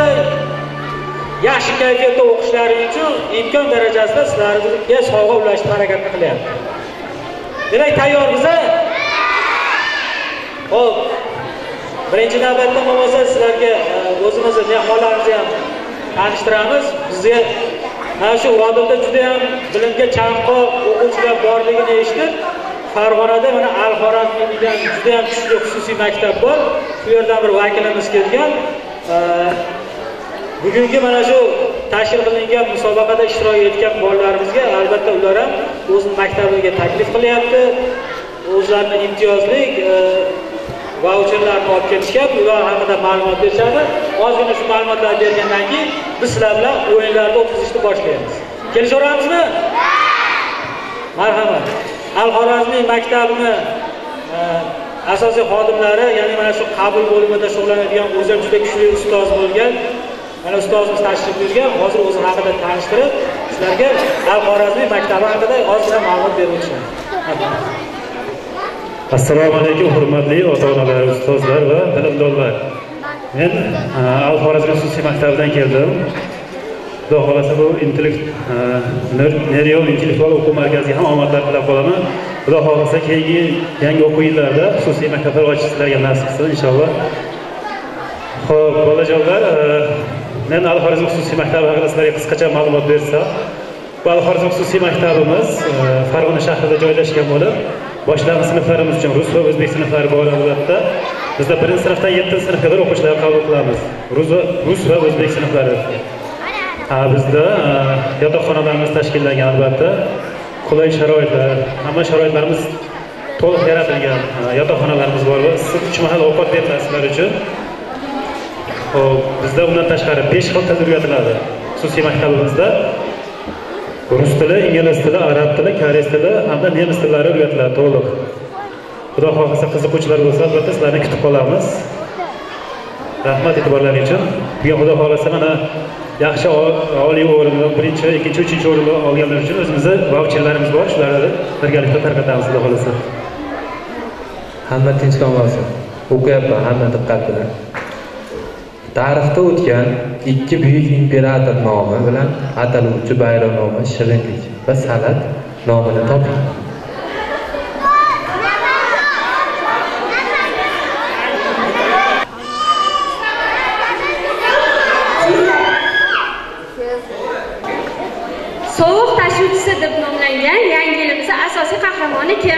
yaxshi kayfiyatda o'qishlari uchun imkon darajasida sizlarga sovg'a ulashishga harakat qilyapti. Demak, tayyormiz? Xo'p. Birinchi navbatda bo'lmasa sizlarga o'zimizni mehmonlarimizni ham tanishtiramiz. Bizga mana shu Vodilda juda ham bilimga chanqoq o'quvchilar borligini eshitib, Farg'onada mana Al-Xorazmiydan juda ham kuchli xususiy maktab bor. Bu yerdan bir vakilimiz kelgan. Bugungi mana shu tashkil qilingan musobaqada ishtirok etgan bolalarimizga albatta ular ham o'zining maktabiga taklif qilyapti. O'zlarining imtiyozli voucherlarni olib kelishgan, ular haqida ma'lumot berishadi. Ozgina shu ma'lumotlarni bergandan keyin biz sizlar bilan o'yinlarni o'tkazishni boshlaymiz. Kelishaveramizmi? Marhamat. Al-Xorazmiy maktabini asosiy xodimlari, ya'ni mana shu qabul bo'limida shug'ullanadigan o'zi juda kuchli ustoz bo'lgan, mana ustozimiz tashrif buyurgan. Hozir o'zi haqida tanishtirib, sizlarga Al-Xorazmiy maktabi haqida ozgina ma'lumot berib o'tishadi. Assalomu alaykum hurmatli ota-onalar, ustozlar va bilimdonlar. Men Al-Xorazmiy xususiy maktabidan keldim. Xudo xolasa bu Neriyon intellektual o'quv markaziga ham omadlar tilab qolaman. Xudo xolasa keyingi yangi o'quv yillarida xususiy maktablar ochishlarga nasib qilsin inshaalloh. Xo'p, bolajonlar, men Al-Xorazmiy xususiy maktabi haqida sizlarga qisqacha ma'lumot bersam, bu Al-Xorazmiy xususiy maktabimiz Farg'ona shahrida joylashgan bo'lib, boshlang'ich sinflarimiz uchun rus va o'zbek sinflari bor albatta. Bizda 1-sinfdan 7-sinfga qadar o'quvchilar qabul qilamiz. Rus va o'zbek sinflari. Bizda yotoqxonalarimiz tashkillangan albatta. Qulay sharoitlar, hamma sharoitlarimiz to'liq yaratilgan yotoqxonalarimiz bor va issiq 3 mahal ovqat beriladi sizlar uchun. Xo'p, bizda undan tashqari 5 xil til o'rgatiladi. Xususiy maktabimizda rus tili, ingliz tili, arab tili, koreys tili hamda nemis tillari o'rgatiladi to'liq. Xudo xohlasa qiziquvchilar bo'lsa, albatta sizlarni kutib qolamiz. Rahmat e'tiborlaringiz uchun. Bugun xudo xohlasa mana yaxshi oliy o'rinda 1-chi, 2-chi, 3-chi o'rinda olganlar uchun o'zimizning voucherlarimiz bor. Shularni birgalikda tarqatamiz xudo xohlasa. Hamma tinchlik olsin. O'qiyapman, hamma diqqat bilan. Tarixda o'tgan ikki buyuk imperator nomi bilan ataluvchi bayramnoma shirinlik va salat nomini toping. Sovuq tashuvchisi deb nomlangan yangi yilimiz asosiy qahramoni kim?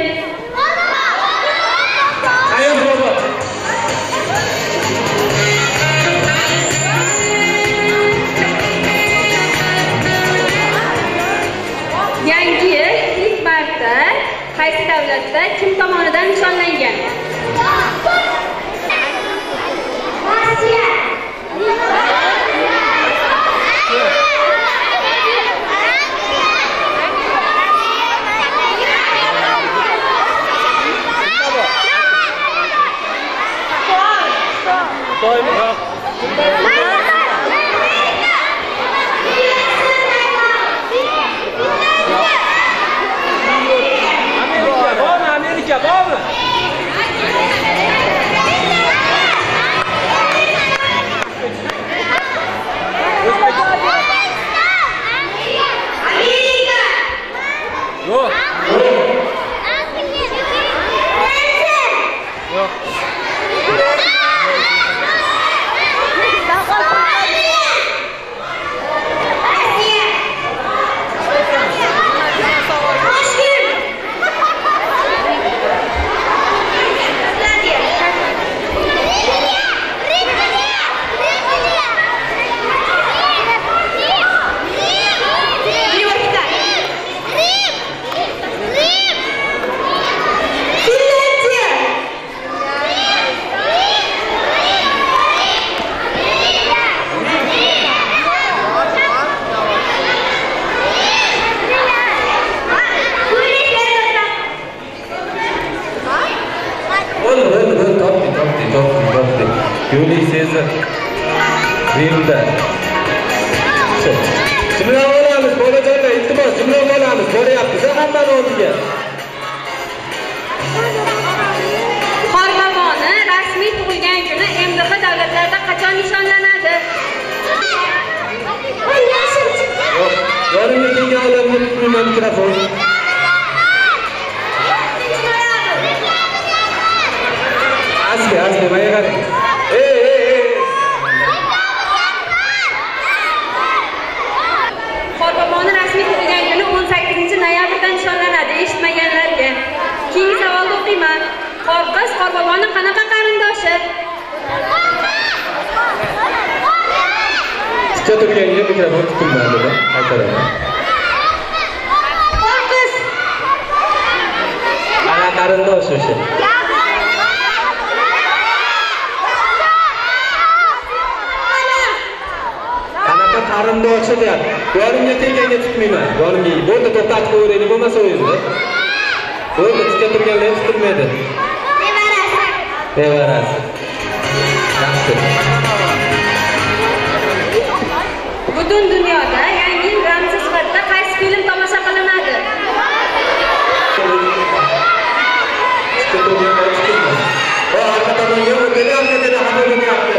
Ayol robot. Yangi yil ilk marta qaysi davlatda kim tomonidan nishonlangan? Rossiya. Amerika bormi? Yo'q. Juliy Sezar Rimda. Jumla olamiz, bolajonlar, iltimos, jumla olamiz. Boryapmiz hammani oldiga. Qorboboning rasmiy tug'ilgan kuni MDH davlatlarida qachon nishonlanadi? Yonimga kelgan odamga tutmayman mikrofon. Asli, maya qarang. Qorboboni rasmiy tug'ilgan kuni 18-noyabrda nishonlanadi, eshitmaganlarga. Keyingi savolni o'qiyman. Qorqiz Qorboboni qanaqa qarindoshi? Tikka turganga mikrofon tutilmadi deb qaytaraman. Qorqiz Ana qarindosh o'sha. Qanaqa qarindoshi deyapti. Yonimga kelganga tutmayman. Yonimga bo'ldi to'xtatib qo'yaylik bo'lmasa o'zingiz. Bo'ldi tikka turganlar tutilmaydi. Nevarasi. Yaxshi. Butun dunyoda yangi yil ramzi sifatida qaysi film tomosha qilinadi? Tikka turganlar tutilmaydi. O arqadan o'tadi, hamma bo'lyapti.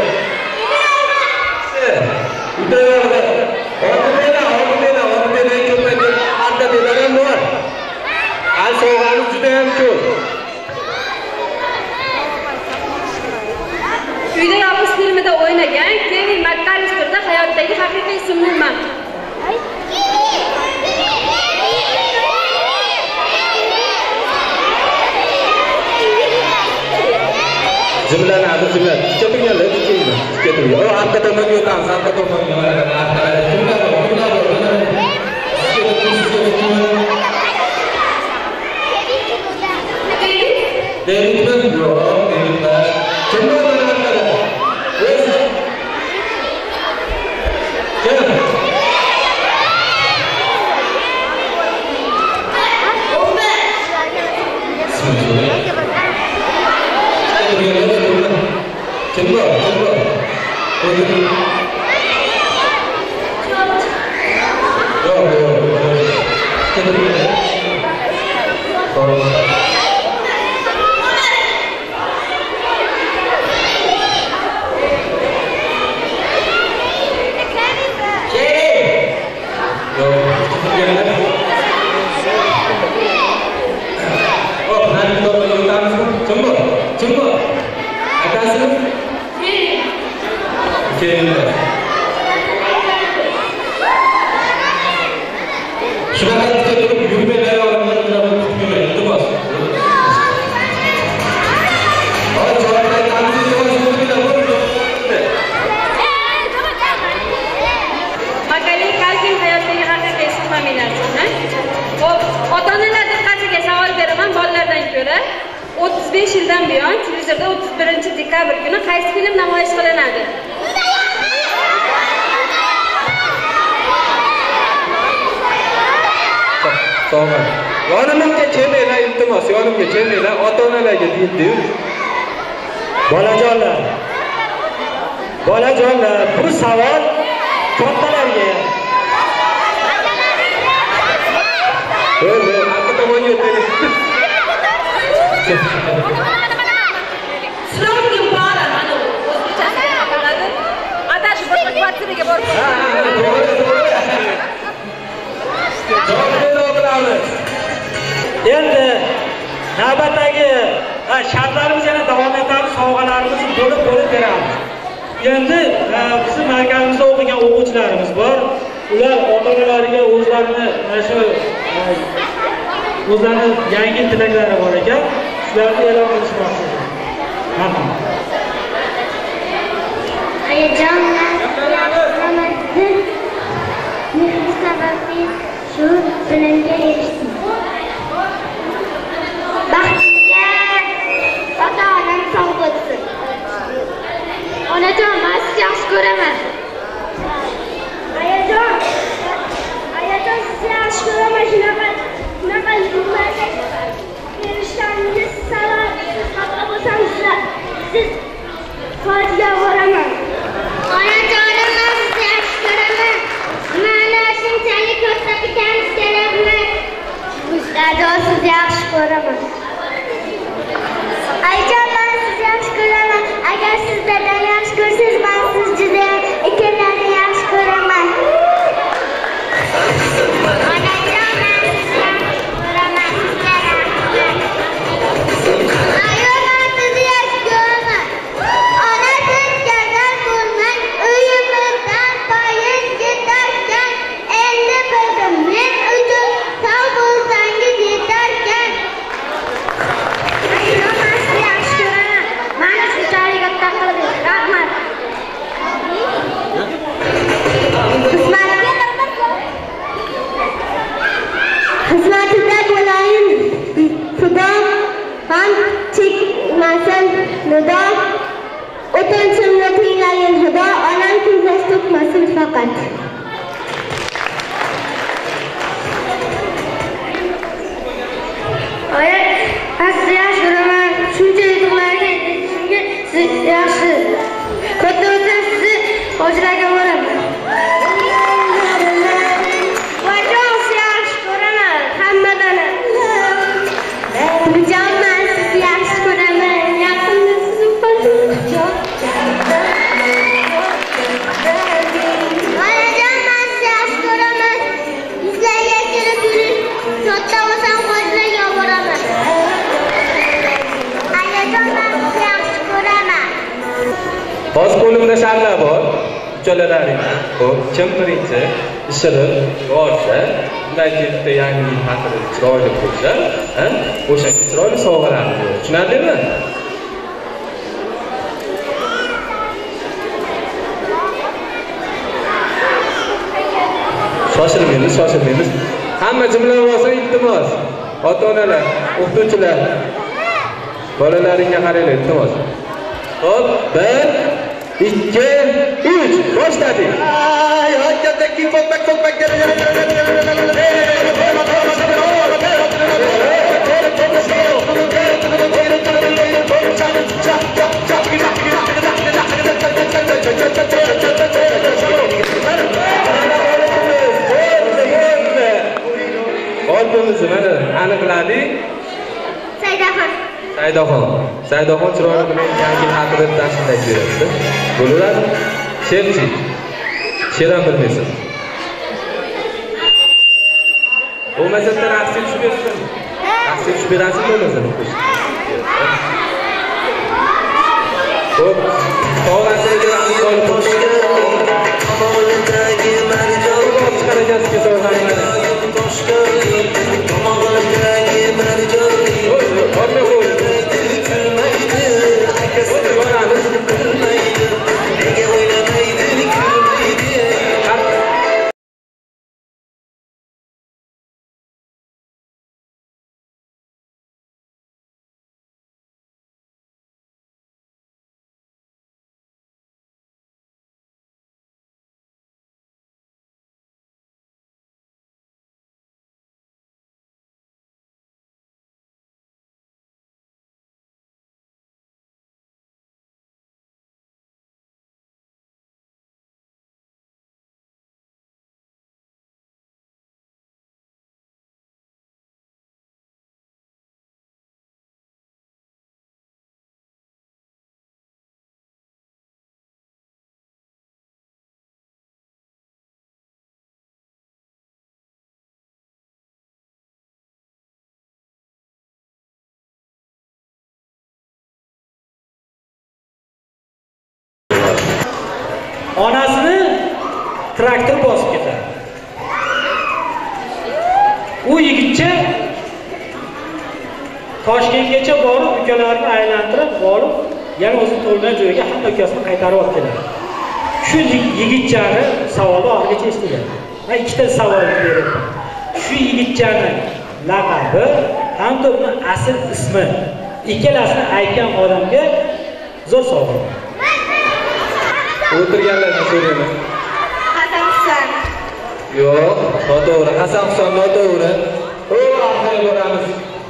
Udalarda. Orqada ko'paydi. Arda dedadan bor. Al sovg'ani juda ham ko'p. Uyda yolg'iz filmida o'ynagan Kevin McAllisterda hayotdagi haqiqiy ismi nima? Jumlanadi. Tikka turganlar tutilmaydi. Tikka turgan. O arqa tomonga o'tamiz. Arqa tomonga. Ota-onalar diqqatiga savol beraman bolalardan ko'ra. 35 yildan buyon televizorda 31-dekabr kuni qaysi film namoyish qilinadi? Sog'man. Yonimga kelmanglar, iltimos, yonimga kelmanglar, ota-onalarga deydi. Bolajonlar, bu savol kattalarga. Arqa tomonga o'taylik. Sinovga bora, mana o'zbekchasiga qiladi. Adash bir kvartiraga borib. Endi navbatdagi shartlarimiz yana davom etamiz, sovg'alarimizni bo'lib beramiz. Endi bizim markazimizda o'qigan o'quvchilarimiz bor. Ular ota-onalariga o'zlarining yangi tilaklari bor ekan. Sizlarni e'lon qilishmoqchi. Rahmat. Ayajon Ramazon mehri sababli shu bilimga erishdim. Baxtimga ota-onam sog' bo'lsin. Onajon, men sizni yaxshi ko'raman. Ayajon sizni yaxshi ko'raman. Shunaqa yurtlarga erishganingiz sabab xafa bo'lsamizlar. Siz Hojiga boraman. Onajonim, men sizni yaxshi ko'raman. Mana shunchalik ko'rsatganingiz kerakmi? ukalalaringni. Xo'p, kim birinchi ishirib borsa, undan keyin yangi yil haqida chiroyli qo'ysa, o'shanga chiroyli sovg'alarni beradi. Tushunarlimi? Shoshilmaymiz. Hamma jumla bo'lsa iltimos. Ota-onalar, o'qituvchilar, bolalaringga qaranglar, iltimos. Hop, 1, 2, 3, boshladik. Ay, hojjatdagi qo'lpak Oltimizni mana aniqladik. Saydaxon chiroyli bilan yangi yil haqida tashkillab beradi. Bo'laveradi. Sherchi. Sheram bilmaysan. Bo'lmasa taraxsiz tushib bersin. Taraxsiz tushib berasiz bo'lmasa. Xo'p. Sog'lansangiz olib qo'ying. Tomog'idagi marjon chiqarajasiz sog'lanmadi. Tomog'idagi marjon onasini traktor bosib ketadi. U yigitcha Toshkentgacha borib, ukalarini aylantirib, borib, yana o'zi to'lgan joyga hamma ukasini qaytarib olib keladi. Shu yigitchani savoli oxirigacha eshitgan. Men ikkita savol beraman. Shu yigitchani laqabi hamda uni asl ismi ikkalasini aytgan odamga zo'r sovg'a. O'tirganlardan so'rayman. Hasan Husan. Yo'q, noto'g'ri. Hasan Husan noto'g'ri. Oxiri boramiz.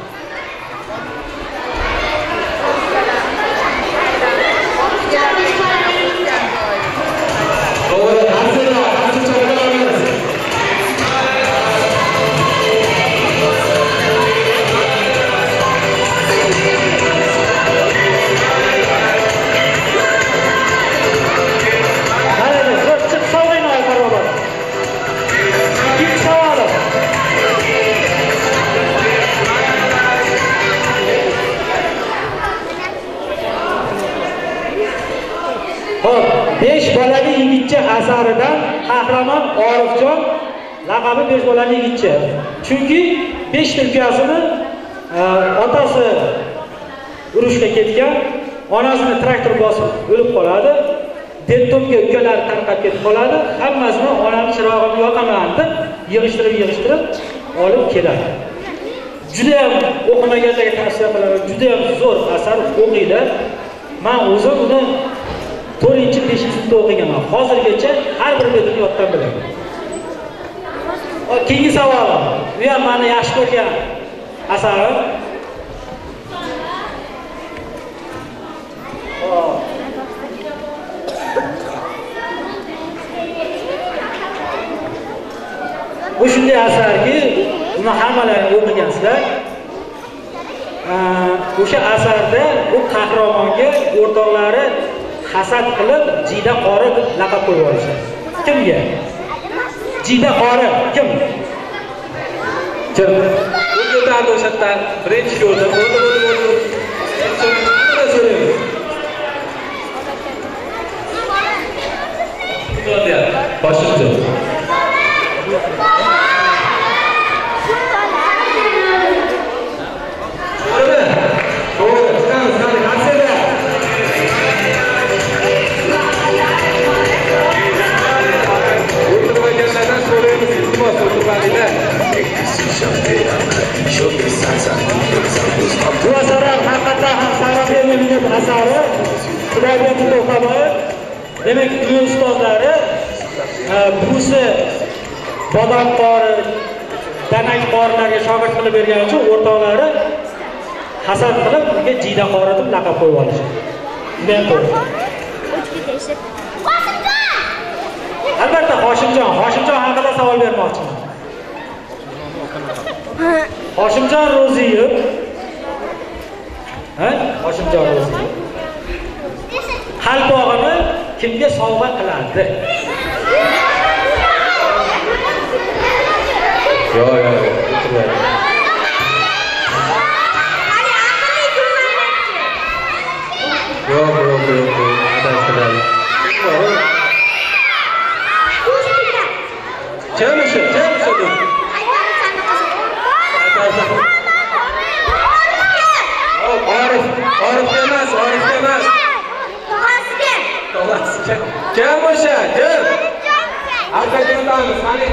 Bolali yigitcha asaridan qahramon Orifjon laqabi 5 bolali yigitcha. Chunki 5 ukasini otasi urushga ketgan, onasini traktor bosib o'lib qoladi. Dettomga ukalari tarqab ketib qoladi. Hammasini onamning chirog'ini yoqaman deb yig'ishtirib olib keladi. Juda ham o'qimaganlarga tavsiya qilaman. Juda ham zo'r asar, o'qinglar. Men o'zim uni 4-5-sinfda o'qiganman. Hozirgacha har bir betini yoddan bilaman. Keyingi savol. Bu ham meni yaxshi ko'rgan asarim. Bu shunday asarki, uni hammalaringiz o'qigansizlar. O'sha asarda bu qahramonga o'rtoqlari hasad qilib Jida qori deb laqab qo'yib olishadi. Kimga? Jida qori kim? Kim? Bu yerda o'shatdan birinchi ko'rdim. So'rayapti. Boshimcha. Bu asarlar haqiqatan ham Sarabiyning asari. Xudoga to'xtamoq. Demak, uy ustozlari busi bodom qori, danak qorilarga shogird qilib bergani uchun o'rtoqlari hasad qilib unga jiyda qori deb laqab qo'yib olishdi. Men to'g'ri. Albatta Hoshimjon haqida savol bermoqchiman. Hoshimjon Ro'ziyev. Hoshimjon Ro'ziyev. Qalpog'ini kimga sovg'a qiladi? Yo'q. Adashtiradi. Kim shu? Orif emas. Tog'asiga. Kim o'sha? Kim? Arqadan qani?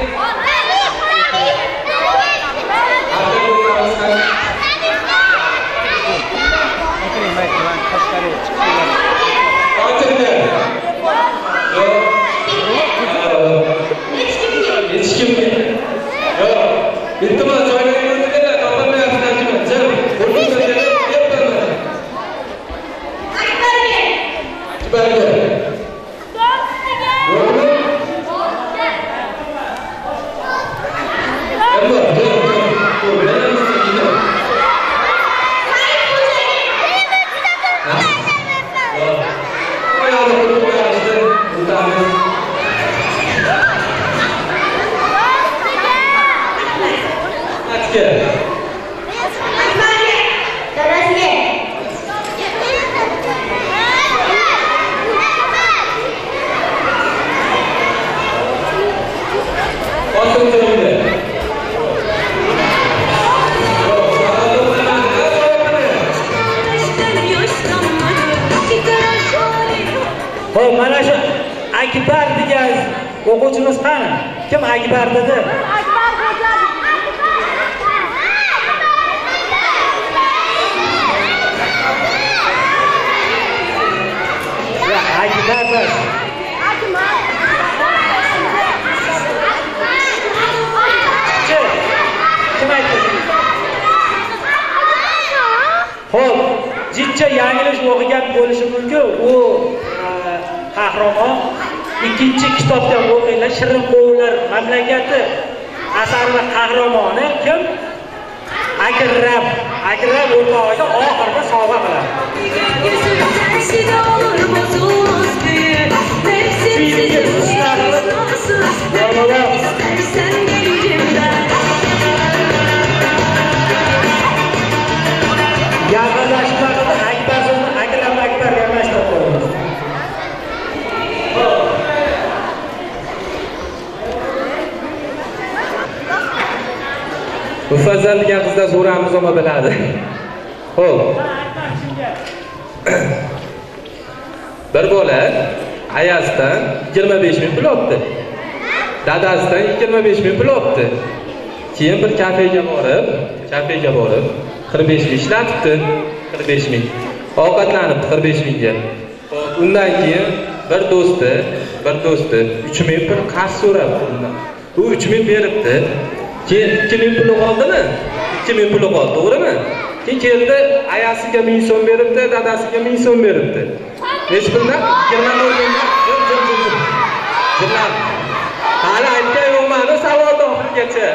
Mana shu Akbar degan o'quvchimiz qani? Kim Akbar dedi? Xo'p, jitcha yanglish o'qigan bo'lishi mumkin. U qahramon ikkinchi kitobda o'qiylar, Shirin qo'ylar mamlakati asarning qahramoni kim? Akram o'rtog'iga oxirida sovg'a qiladi. Yaqinlashmada Akbar so'zni Akbar yaqinlashtirib qo'yamiz. Mufazzal degan qizlar so'ramiz nima biladi. Xo'p. Bir bola Ayazdan 25 ming pul olibdi. Dadasidan 25 ming pul olibdi. Keyin bir kafega borib 45 ming ishlatibdi. 45 ming. Ovqatlanibdi 45 mingga. Xo'p, undan keyin bir do'sti 3 ming pul qarz so'rabdi undan. U 3 ming beribdi. Keyin 2 ming puli qoldimi? 2 ming puli qoldi, to'g'rimi? Keyin keldi, ayasiga 1000 so'm beribdi, dadasiga 1000 so'm beribdi. Nech puldan? 24 mingdan. Jilab. Hali aytgan yo'qmani savolda oxirigacha.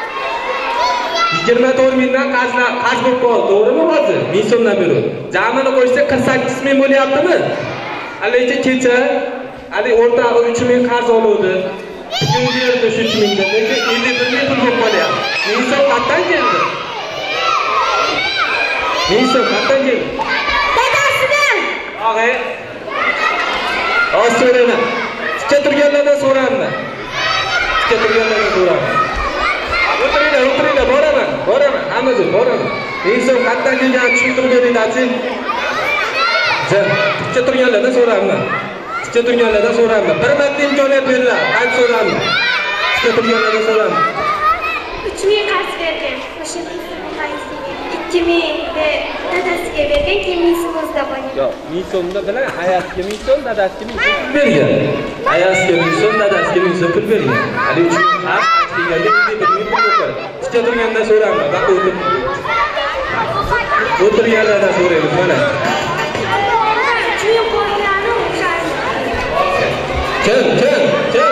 24 mingdan qarz bo'lib qoldi, to'g'rimi hozir? 1000 so'mdan berib. Jamini qo'ysa 48 ming bo'lyaptimi? Haligacha kecha, hali o'rtog'i 3 ming qarz oluvdi. Bugungi yerda shu 3 mingdan, lekin 51 ming pul bo'lib qolyapti. 1000 so'm qayerdan keldi? 1000 so'm qayerdan keldi? Dadasidan. Og'ay. So'rayman. Tikka turganlardan so'rayman. Tikka turganlardan so'rayman. O'tiringlar, boraman. Hammasi boraman. Inson qatdan kelgan tushuntirib beringlar-chi. Tikka turganlardan so'rayman. Bir marta imkoniyat beringlar. Qayt so'rayman. Tikka turganlardan so'rayman. 3000 qarz bergan. O'sha 2000 de dadasiga bergan, keyin 1000 so'm o'zida qolgan. Yo'q, 1000 so'mda bilan ayasiga 1000 so'm, dadasiga 1000 so'm pul bergan. Ayasiga 1000 so'm, dadasiga 1000 so'm pul bergan. Hali 3000 qarz kelganda pul yo'q. Tikka turgandan so'rayman. Baq o'tirganlardan so'raymiz mana. Kim?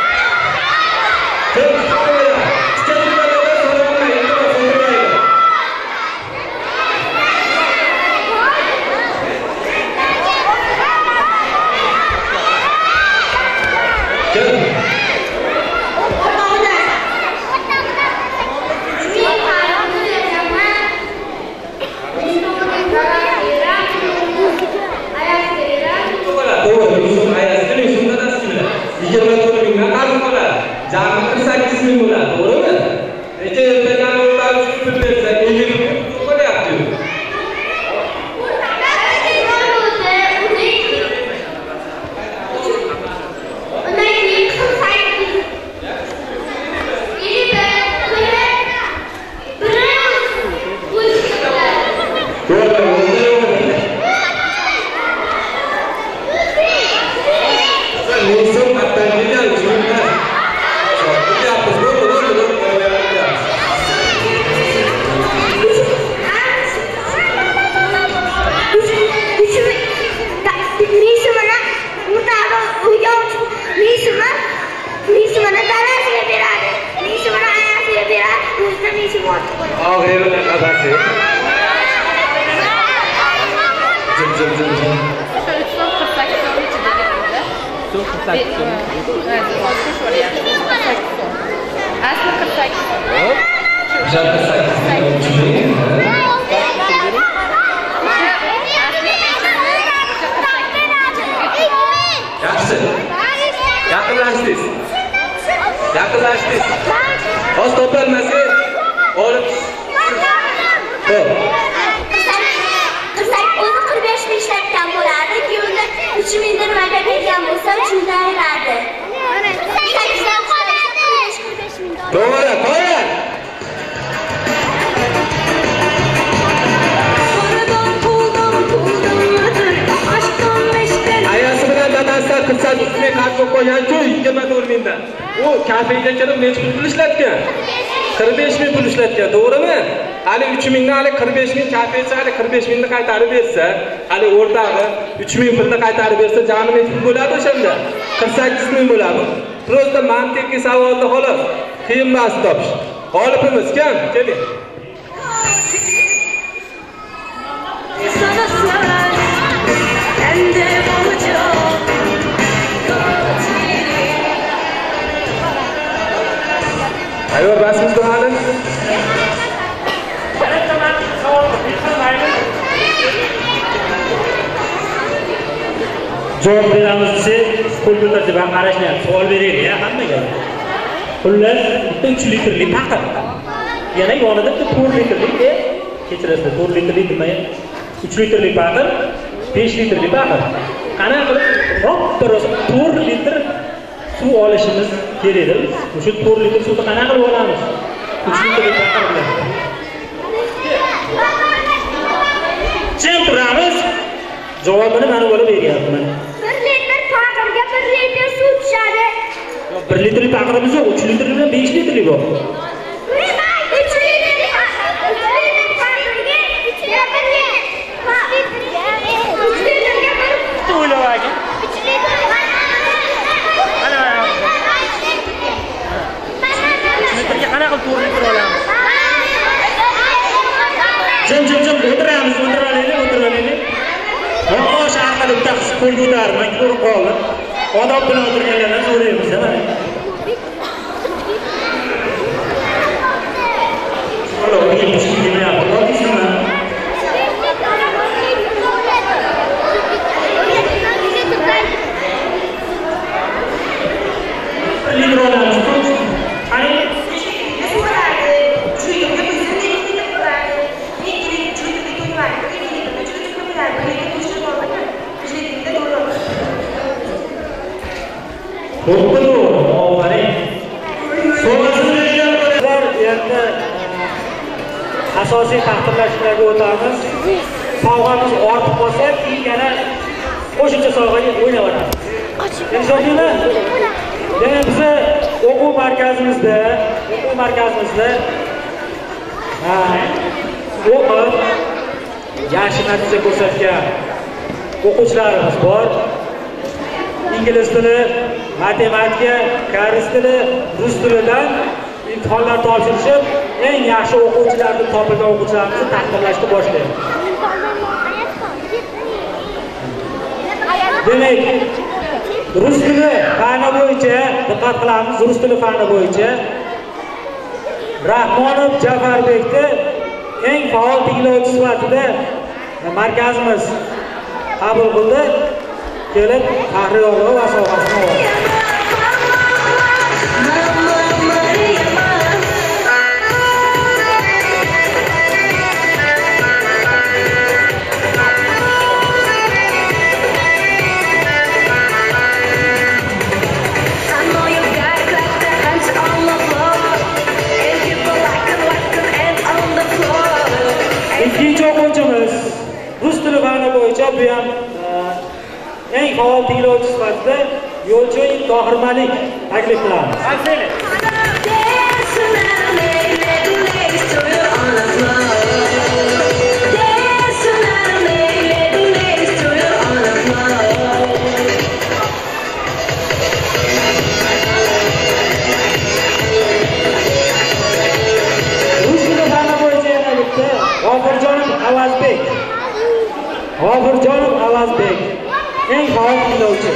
Yaqinlashdingiz. Oz topolmasa, olib. Qilsak o'zi 45 ming ishlatgan bo'ladi. Kiyimda 3000 dirhamga bergan bo'lsa, 300 dan beradi. To'g'ri. Ayasi bilan dadasi 48 ming qarz qo'ygan-ku 24 mingdan. U kafega kirib necha pul ishlatgan? 45 ming pul ishlatgan, to'g'rimi? Hali 3 mingdan hali 45 ming kafecha hali 45 mingni qaytarib bersa, hali o'rtog'i 3 ming pulni qaytarib bersa, jami necha pul bo'ladi o'shanda? 48 ming bo'ladi. Prosta mantiqiy savolni xolos. Qiyin emas topish. G'olibimiz kim? Keling. Ayo basimiz bo'ladi. Javob beramiz desa, qo'l ko'tarib ham qarashmayapti. Savol beraylik hammaga. Xullas, bitta 3 litrlik paqir. Yana yonida bitta 4 litrlik, kechirasiz, 4 litrlik demayman. 3 litrlik paqir, 5 litrlik paqir. Qana qilib, ro'ppa-ro'sa 4 litr suv olishimiz kerak edi. O'sha 4 litr suvni qana qilib olamiz? 3 litrlik paqir bilan. Jim turamiz. Javobini mana bo'lib beryapman. 1 litr paqirga 1 litr suv tushadi. 1 litrlik paqirimiz yo'q, 3 litr bilan 5 litrlik bor. 3 litr paqirga 3 litr o'ylavaga. 3 litr litrga qanaqa qilib 4 litr olamiz? Jim o'tiramiz, o'tiralaylik. O'sha orqali bitta qiz qo'l ko'tarmang, ko'rib qoldim. Odob bilan o'tirganlardan so'raymiz, mana. Mana bu ishni qilyapti, oldingizmi? asosiy taqdirlashlarga o'tamiz. Sovg'amiz ortib qolsa, keyin yana qo'shimcha sovg'aga o'ynaveramiz. Kelishildimi? Yana bizni o'quv markazimizda o'qib yaxshi natija ko'rsatgan o'quvchilarimiz bor. Ingliz tili, matematika, koreys tili, rus tilidan imtihonlar topshirishib, eng yaxshi o'quvchilarni topilgan o'quvchilarimizni taqdirlashni boshlaydi. Demak, rus tili fani bo'yicha diqqat qilamiz. Rus tili fani bo'yicha Rahmonov Jafarbekni eng faol tinglovchi sifatida markazimiz qabul qildi. Kelib, tahririyat va sovg'asini oldi. Ikkinchi o'quvchimiz rus tili fani bo'yicha bu ham eng faol tinglovchi sifatida Yo'lchiyev Tohir Malik taklif qilamiz. Rus tili fani bo'yicha yana bitta G'ofurjonov Avazbek eng faol tinglovchi.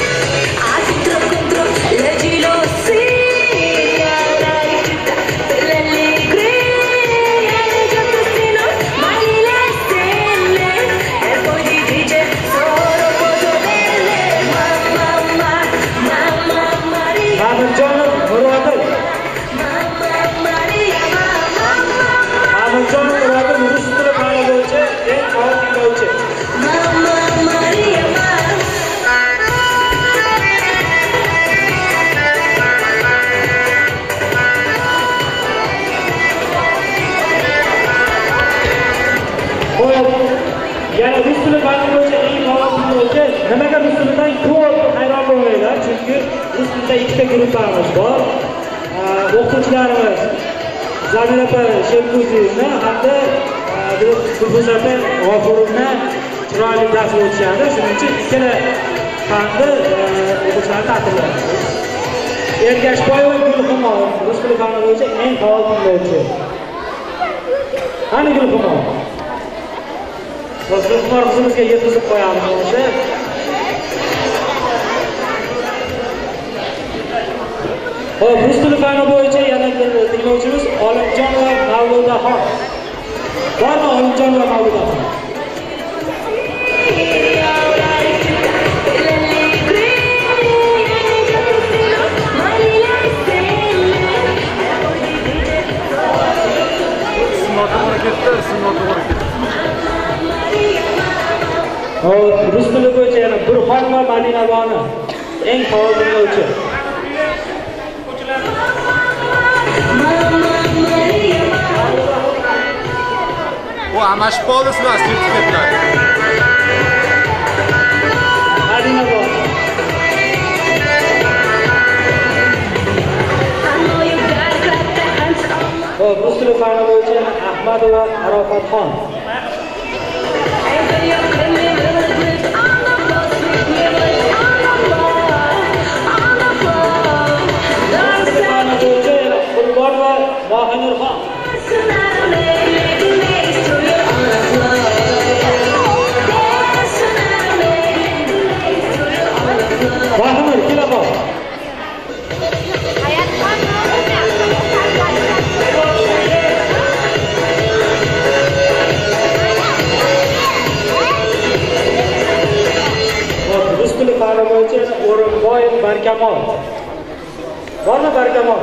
Yana rus tili fani bo'yicha eng faol tinglovchi. Nimaga rus tilidan ko'p hayron bo'lmaylar? Chunki rus tilida ikkita guruhlarimiz bor. O'quvchilarimiz Zamira Shemkuziyevni hamda Gulbuzapa G'ofurovni chiroyli dars o'tishadi. Shuning uchun ikkala fanni o'quvchilarni taqdirlaymiz. Ergashboyeva Gulxumor rus tili fani bo'yicha eng faol tinglovchi. Qani Gulxumor? Gulxumor qizimizga yetkazib qo'yamiz o'sha. Hop, rus tili fani bo'yicha yana bir tinglovchimiz Olimjonova Mavludaxon. Bormi Olimjonova Mavludaxon? Rus tili bo'yicha yana Burxonova Madinaboni eng faol tinglovchi. Bu amashpol sizlar sertifikatlar. Madinaboni. Rus tili fani bo'yicha Ahmadova Arofatxon. Qurbonova Mohinurxon. Mohinur, kela qol. Rus tili fani bo'yicha O'rinboyev Barkamol. Bormi Barkamol?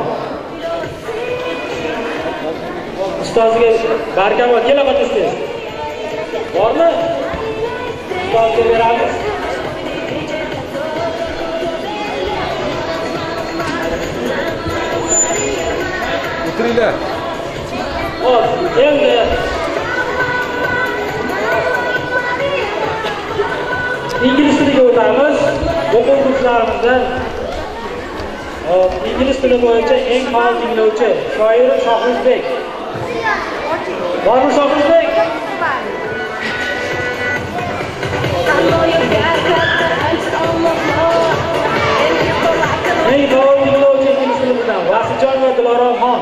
Ustoziga Barkamol kela qolasiz. Bormi? Ustozga beramiz. O'tiringlar. Hop, endi ingliz tiliga o'tamiz. O'quv kurslarimizda ingliz tili bo'yicha eng faol tinglovchi shoir Shohrizbek. Bormi Shohrizbek? Eng faol tinglovchi ingliz tilimizdan Vasijon va Diloraxon.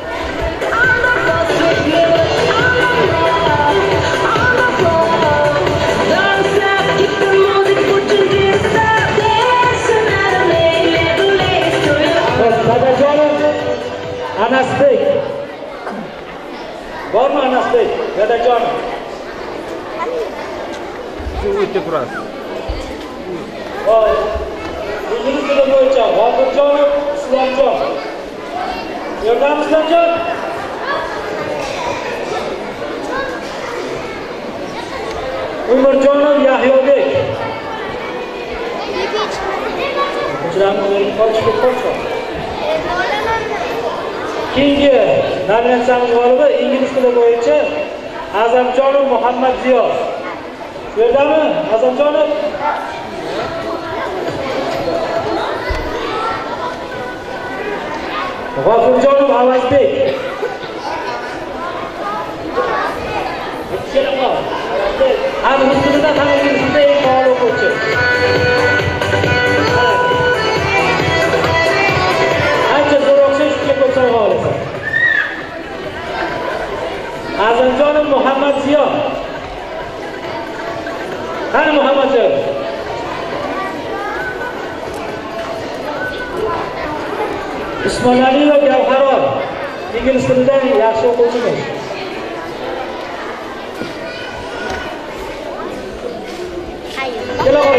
Anasbek. Bormi Anasbek? Dadajon. Shu o'tga turasiz. Voy. Ingliz tili bo'yicha G'ofurjonov, Islomjon. Yordam Islomjon. Umarjonov Yahyobek. O'chiramni qo'yib Keyingi nominatsiyamiz g'olibi ingliz tili bo'yicha Azamjonov Muhammad Ziyo. Shu yerdami Azamjonov? G'ofurjonov Avazbek. Ham rus tilida ham ingliz tilida eng faol o'quvchi. Azamjonov Muhammad Ziyo. Qani Muhammadjon? Usmonali va Gavharor. Ingliz tilidan yaxshi o'quvchimiz. Kela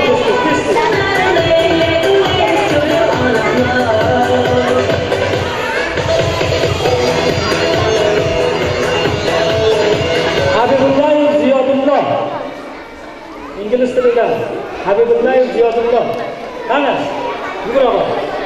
Habibullayev Ziyodulloh. İngiliz tilidan Habibullayev Ziyodulloh. Qani? Yuguraman.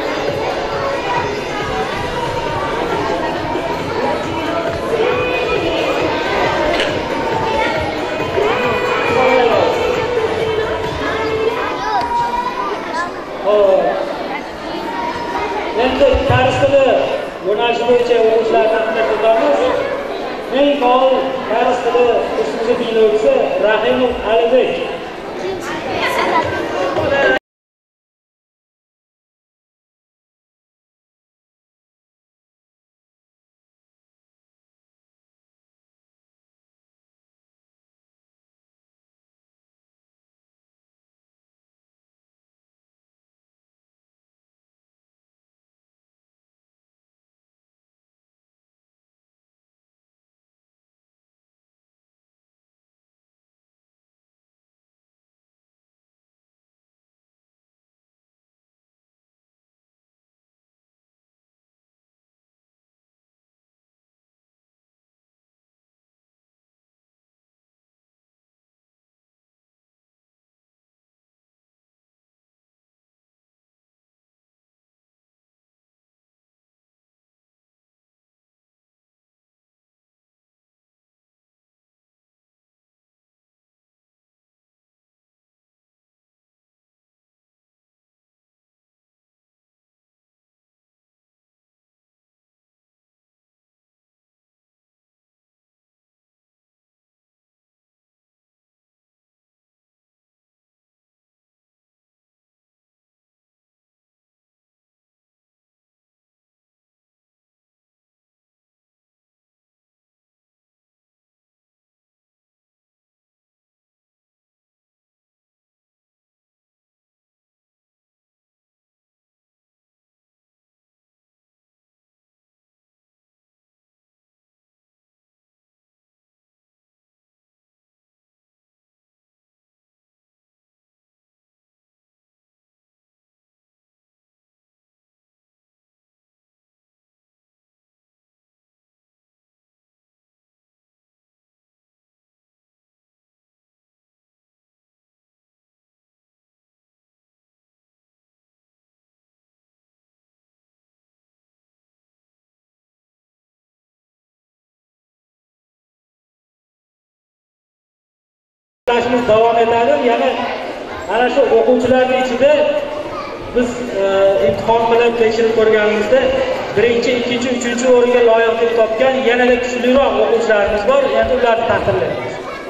Endi tarix tili yo'nalishi bo'yicha o'quvchilarni taqdim etamiz. Eng faol tarix tili kursimizni tinglovchisi Rahimov Alibek. Kurashimiz davom etadi. Yana ana shu o'quvchilarning ichida biz imtihon bilan tekshirib ko'rganimizda 1-chi, 2-chi, 3-chi o'ringa loyiq deb topgan yanada kuchliroq o'quvchilarimiz bor. Endi ularni taqdirlaymiz.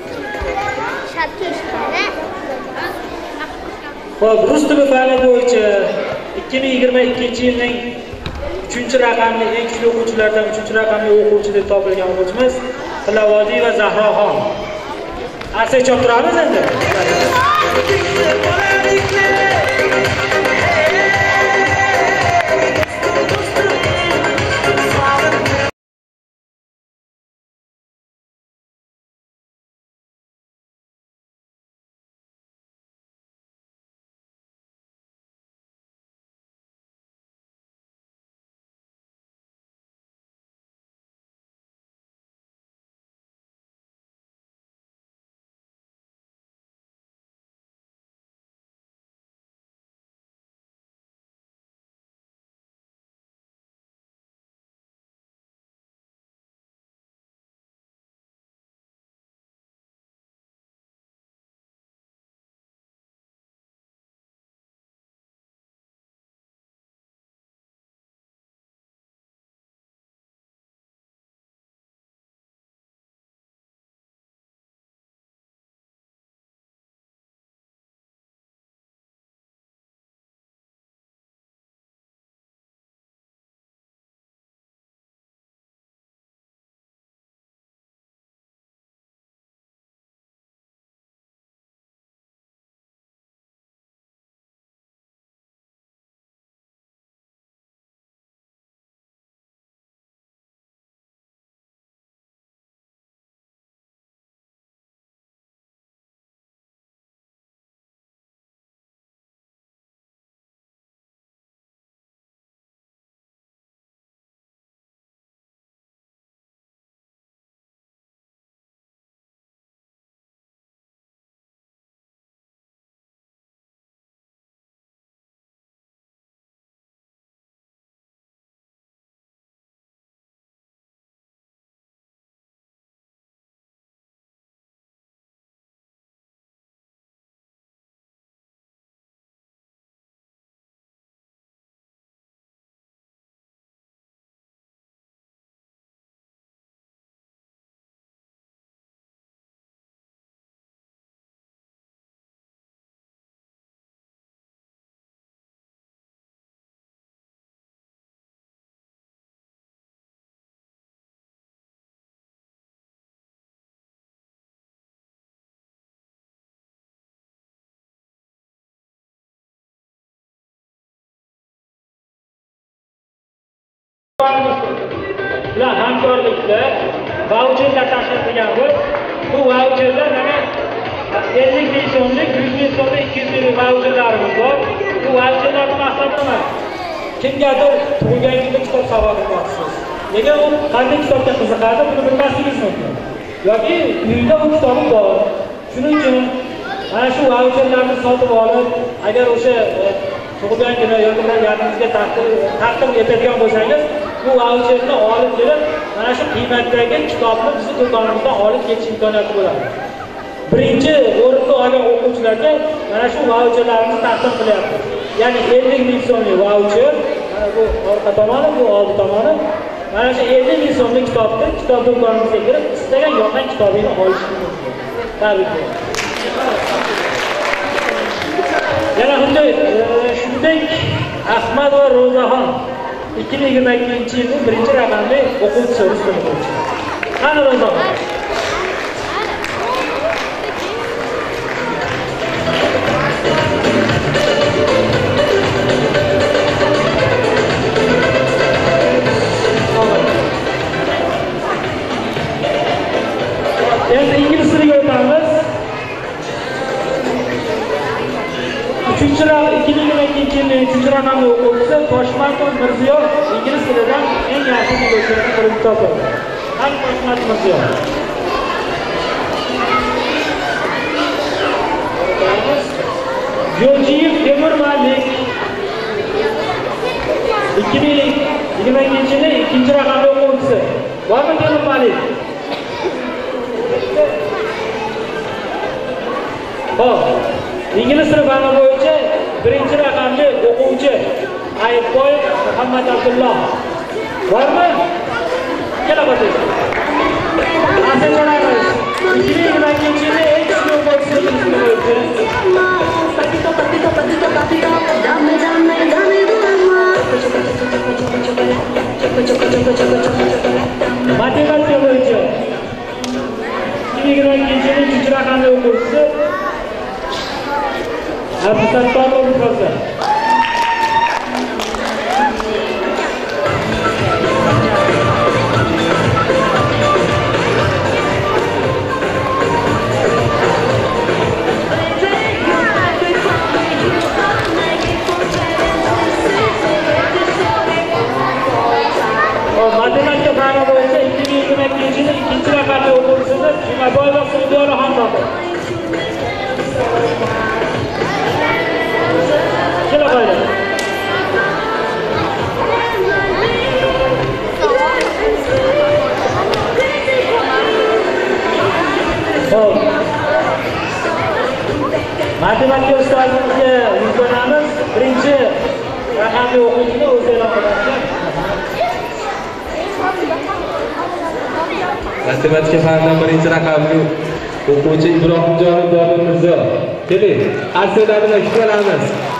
Xo'p, rus tili fani bo'yicha 2022-yilning 3-raqamli eng kuchli o'quvchilardan 3-raqamli o'quvchi deb topilgan o'quvchimiz Tilovodiyeva Zahroxon. Aksiya choptiramiz endi. Ular hamkorlikda vaucherlar tashkil qilganmiz. Bu vaucherlar mana 50 ming so'mlik, 100 ming so'mlik, 200 ming vaucherlarimiz bor. Bu vaucherlarning maqsadi nima? Kimgadir tug'ilgan kunda kitob sovg'a qilmoqchisiz. Nega u qanday kitobga qiziqadi, buni bilmasligingiz mumkin. Yoki uyda u kitobi bor. Shuning uchun mana shu vaucherlarni sotib olib, agar o'sha tug'ilgan kuni yoki yaqiningizga taqdim etadigan bo'lsangiz, bu vaucherni olib kelib, mana shu qiymatdagi kitobni bizning do'konimizdan olib ketish imkoniyati bo'ladi. Birinchi o'rinda olgan o'quvchilarga mana shu vaucherlarimizni taqdim qilyapmiz. Ya'ni 50 ming so'mlik vaucher, mana bu orqa tomoni, bu oldi tomoni. Mana shu 50 ming so'mlik kitobni kitob do'konimizga kirib, istagan yoqqan kitobingizni olishingiz mumkin. Tabriklayman. Yana shuningdek Ahmad va Ro'zaxon 2022-yilning 1-raqamli o'quvchisi rus tili bo'yicha. Qani Ro'zaxon? Endi ingliz tiliga o'tamiz. 2022-yilning 3-raqamli o'quvchisi Toshmatov Mirziyo ingliz tilidan eng yaxshi o'quvchilardan biri topildi. Qani Toshmatov Mirziyo? Yo'lchiyev Temur Malik 2022-yilning 2-raqamli o'quvchisi. Bormi Temur Malik? Hop. İngliz tili fani bo'yicha birinchi raqamli o'quvchi Ayibboyev Muhammad Abdulloh. Bormi? Kela qo'ying. Asallarimiz 2022-yilda eng kuchli o'quvchi bo'yicha matematika bo'yicha 2022-yilda 3 raqamli o'quvchisi Abdusattorov Muhammad. Matematika fani bo'yicha 2022-yilda 2-raqamli o'quvchimiz Jumaboyeva Sug'diyona Hamdamov. Kela qo'ying. Hop. Matematika ustozimizga yuzlanamiz. Birinchi raqamli o'quvchini o'zi e'lon qiladi. Matematika fanidan birinchi raqamli o'quvchi Ibrohimjon Bobur Mirzo. Keling, aslida bilan kutamiz.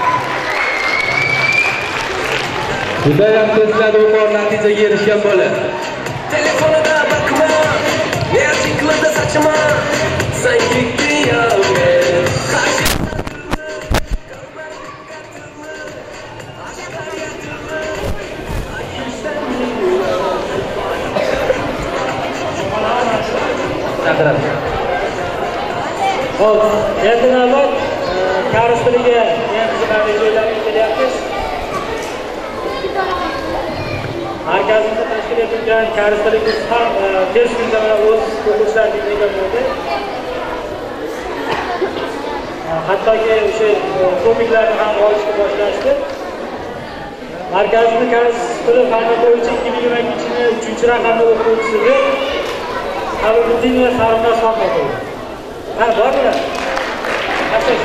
Juda ham tezlarda yuqori natijaga erishgan bola. Telefonida bakma, yachiklada saçma, sanki kuyovga. Hop, endi navbat Karis tiliga yana qiziqarli joylarga kelyapmiz. Markazimizda tashkil etilgan Karis tili kursi ham tez kunda o'z o'quvchilariga ega bo'ldi. Hattoki o'sha komiklarni ham olishga boshlashdi. Markazimizda Karis tili fani bo'yicha 2022-yilda 3-raqamli o'quvchisi Habibuddinova Sarvinoz Xonqulova. Ha, bormi? Asos.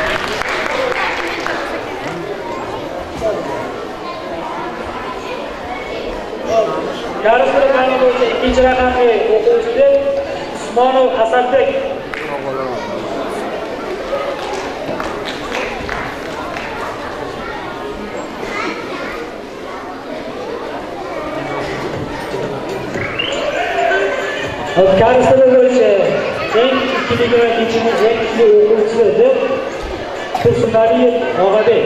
Karis tili fani bo'yicha 2-raqamli o'quvchisi Usmonov Asadbek. Karis tili bo'yicha eng 2022-yilda eng kuchli o'quvchisi deb Tursunaliyev Og'abek.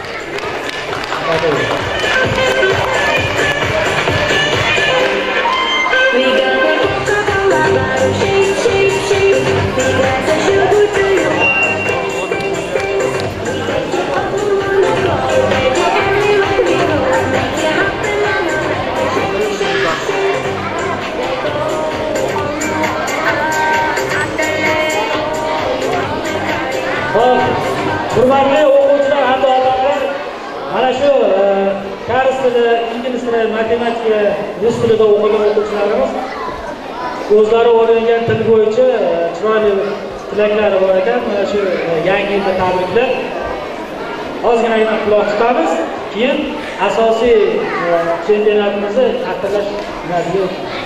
Hurmatli o'quvchilar hamda otalar, mana shu Karis tili, ingliz tili, matematika, rus tilida o'qigan o'quvchilarimiz o'zlari o'rgangan til bo'yicha chiroyli tilaklari bor ekan. Mana shu yangi yilda tabriklar. Ozginagina quloq tutamiz, keyin asosiy chempionatimizni taqdirlash nasibi.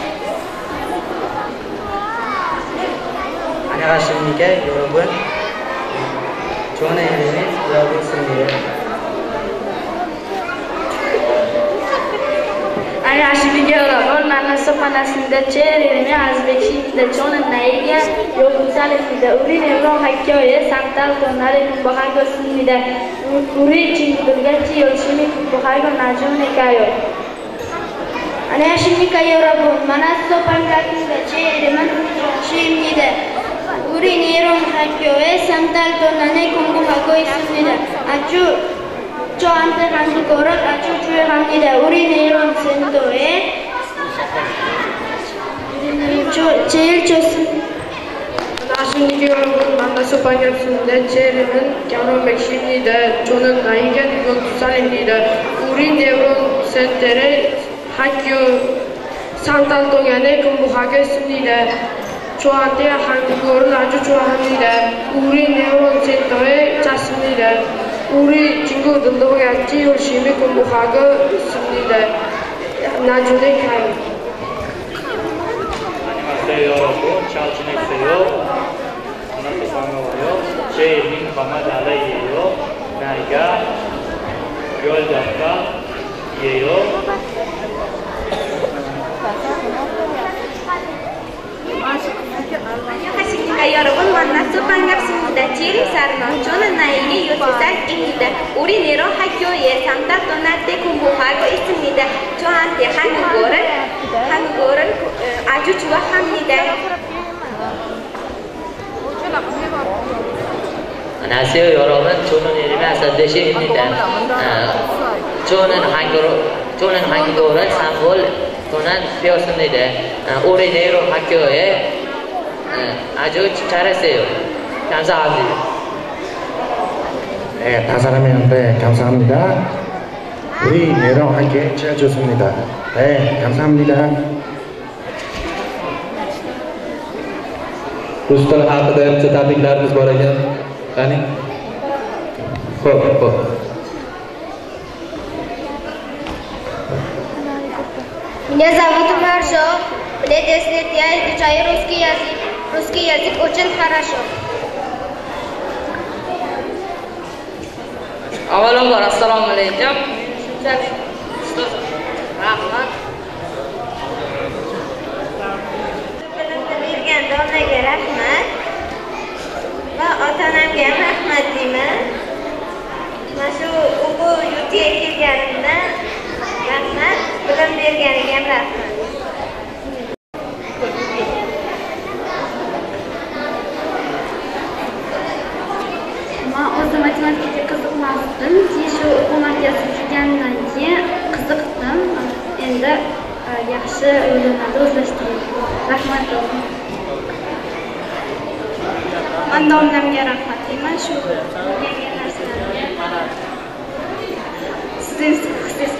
Anaqashimga yo'lbun Jo'na elimiz yolg'izsizligi. Anaqashimga yo'lbun manasi xonasida cherimi azbekshida Jo'na nayga yo'lg'izsizligida urin evron hakkoya santal tonari bahago sunida uri chingulgachi yo'lshimi bahago najune kayo. Anaqashimga yo'lbun manasi xonasida cherimi shimida Urin eron hakkoe santal tonane kungu hakoi sunida. Achu cho ante handu korot achu chue hamida. Urin eron sentoe chel chosun. Anaqashimga yo'lbun manasi xonasida cherimi kanon bekshimida cho'nin naygan yo'lg'izsizligida urin evron sentere hakyo santal tonane kungu hakoi sunida. Çoğanti Hangigor'un acı çoğanıyla Uri Neuron Centre çaşımıyla Uri Jingo Dıldıvgatçı Yoshimi Kumbuhaga isimliyle Nacude Kayı. Animasyon yok, çalçınık yok. Nasıl bana oluyor? Şeyhin bana da yiyor. Nayga Göl dakika yiyor. Annyuhashikika yorobun mannasu pangarsimida chiri sarnochona naigi yotisan imida uri nero hakyoye samta tonate kumbuhago ismida choante hangoran ajuchwa hamnida Nasiyo yorobun chonon yerime asaddeshi imida chonon hangoran sambol tonan piyosunida uri nero hakyoye 아주 잘했어요. 감사합니다. 네, 다 사람한테 감사합니다. 우리 내랑 함께 잘 좋습니다. 네, 감사합니다. Rustal haqida bitta tabriklarimiz bor ekan. Qani? Xo'p. Меня зовут Маршо. Мне 10 лет, я изучаю русский язык. Русский язык очень хорошо. Avvalambor assalomu alaykum. Rahmat. bergan donaga rahmat va ota-onamga ham rahmat deyman. Mana shu o'quv yurtiga kelganimda rahmat, bilim berganiga ham rahmat. Men o'zim matematikaga qiziqmasdim. Keyin shu o'quv markaziga kelgandan keyin qiziqdim. Endi yaxshi yo'llanmada o'zlashtirdim. Rahmat. Men domlamga rahmat deyman shu o'rgangan narsalarni. Siz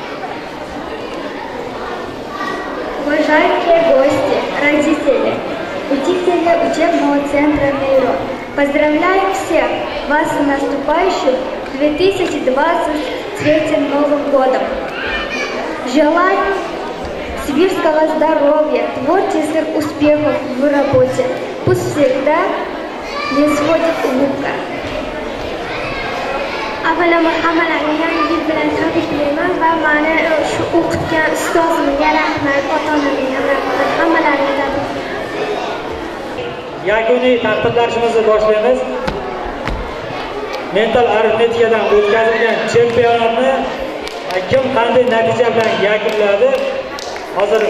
Уважаемые гости, родители, учители учебного центра «Нейрон». Поздравляю всех вас с наступающим 2023 Новым годом. Желаю сибирского здоровья, творческих успехов в работе. Пусть всегда не сводит улыбка. avvalambor hammalarni yangi yil bilan tabriklayman va meni shu o'qitgan ustozimga rahmat, ota-onamga ham rahmat, hammalarga tabriklayman. Yakuniy taqdirlashimizni boshlaymiz. Mental arifmetikadan o'tkazilgan chempionatni kim qanday natija bilan yakunladi? Hozir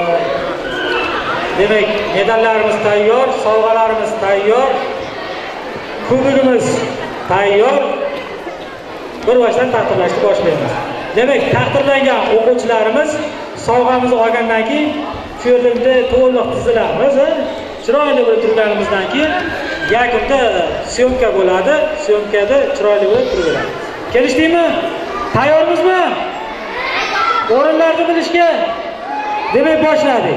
demak, medallarimiz tayyor, sovg'alarimiz tayyor, kubogimiz tayyor. Bir boshdan taqdirlashni boshlaymiz. Demak, taqdirlangan o'quvchilarimiz sovg'amizni olgandan keyin shu yerda to'liq tizilamiz. Chiroyli bo'lib turganimizdan keyin yakunda syomka bo'ladi. Syomkada chiroyli bo'lib turaveradi. Kelishdingmi? Tayyormizmi? O'rinlarni bilishga. Demak, boshladik.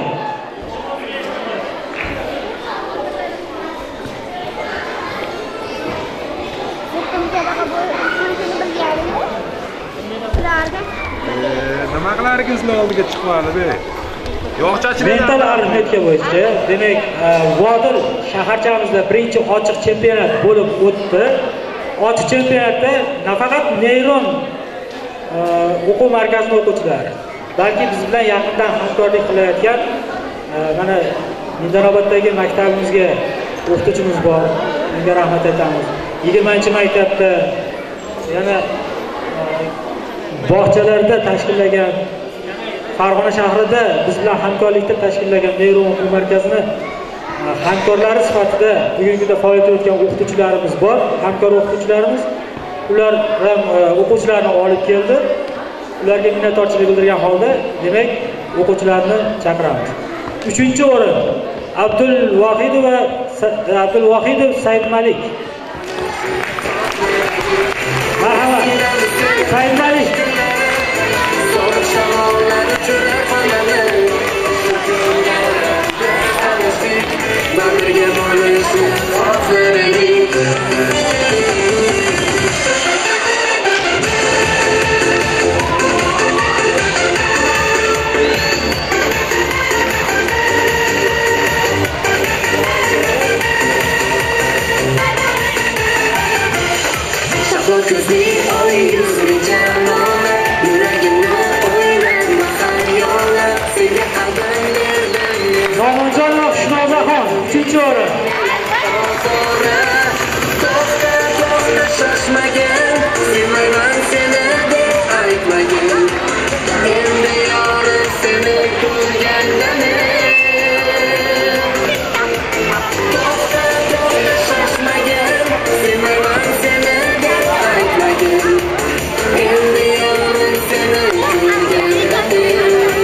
Nima qilaringizni oldiga chiqmadi-be? Mental arifmetika bo'yicha, demak, Vodil shaharchamizda birinchi ochiq chempionat bo'lib o'tdi. Ochiq chempionatda nafaqat Neyron o'quv markazining o'quvchilari, balki biz bilan yaqindan hamkorlik qilayotgan mana Nidanoboddagi maktabimizga o'qituvchimiz bor. Unga rahmat aytamiz. 20-maktabda yana bog'chalarda tashkillagan, Farg'ona shahrida biz bilan hamkorlikda tashkillagan Neyron o'quv markazini hamkorlari sifatida bugungi kunda faoliyat yuritgan o'qituvchilarimiz bor, hamkor o'qituvchilarimiz. Ular ham o'quvchilarni olib keldi. Ularga minnatdorchilik bildirgan holda, demak, o'quvchilarni chaqiramiz. 3-o'rin Abdulvohidov Saidmalik. Marhamat. Saidmalik. yuqori. Shoshmagin, sevmayman seni deb aytmagin. Endi yorim seni ko'rganda shoshmagin, sevmayman seni deb aytmagin. Endi yorim seni ko'rganda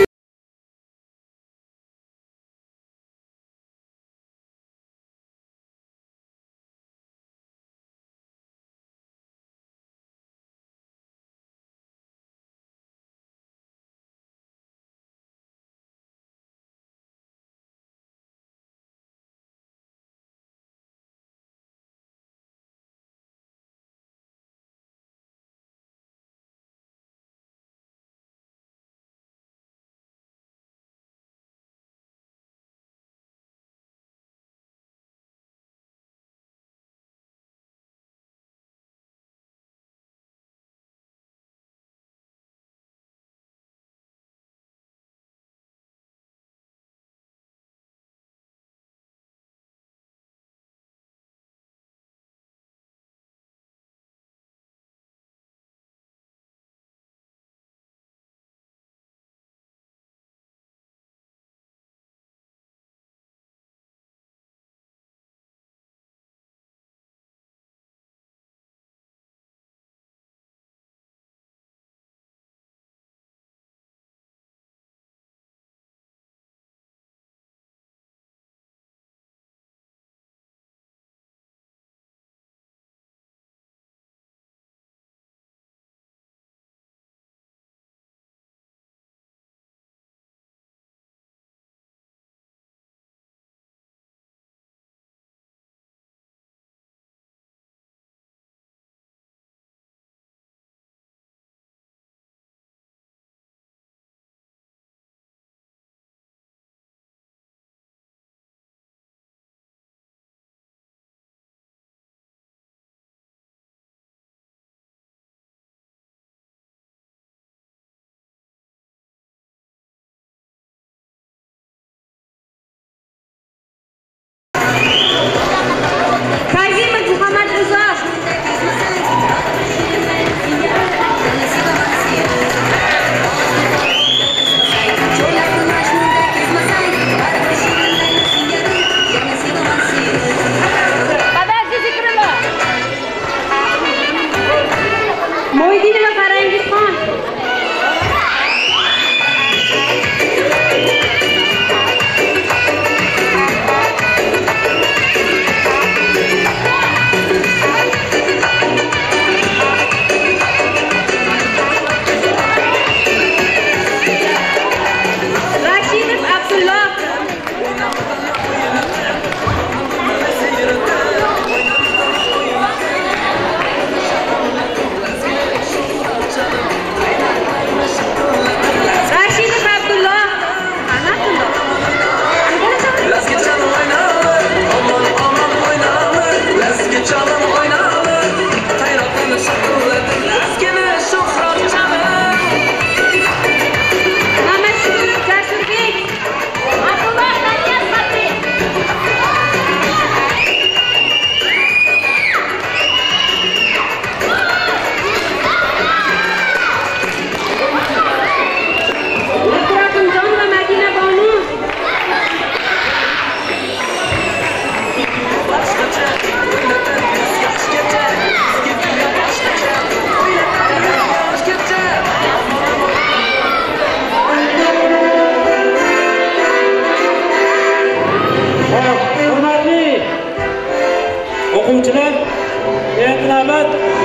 o'quvchilar endi navbat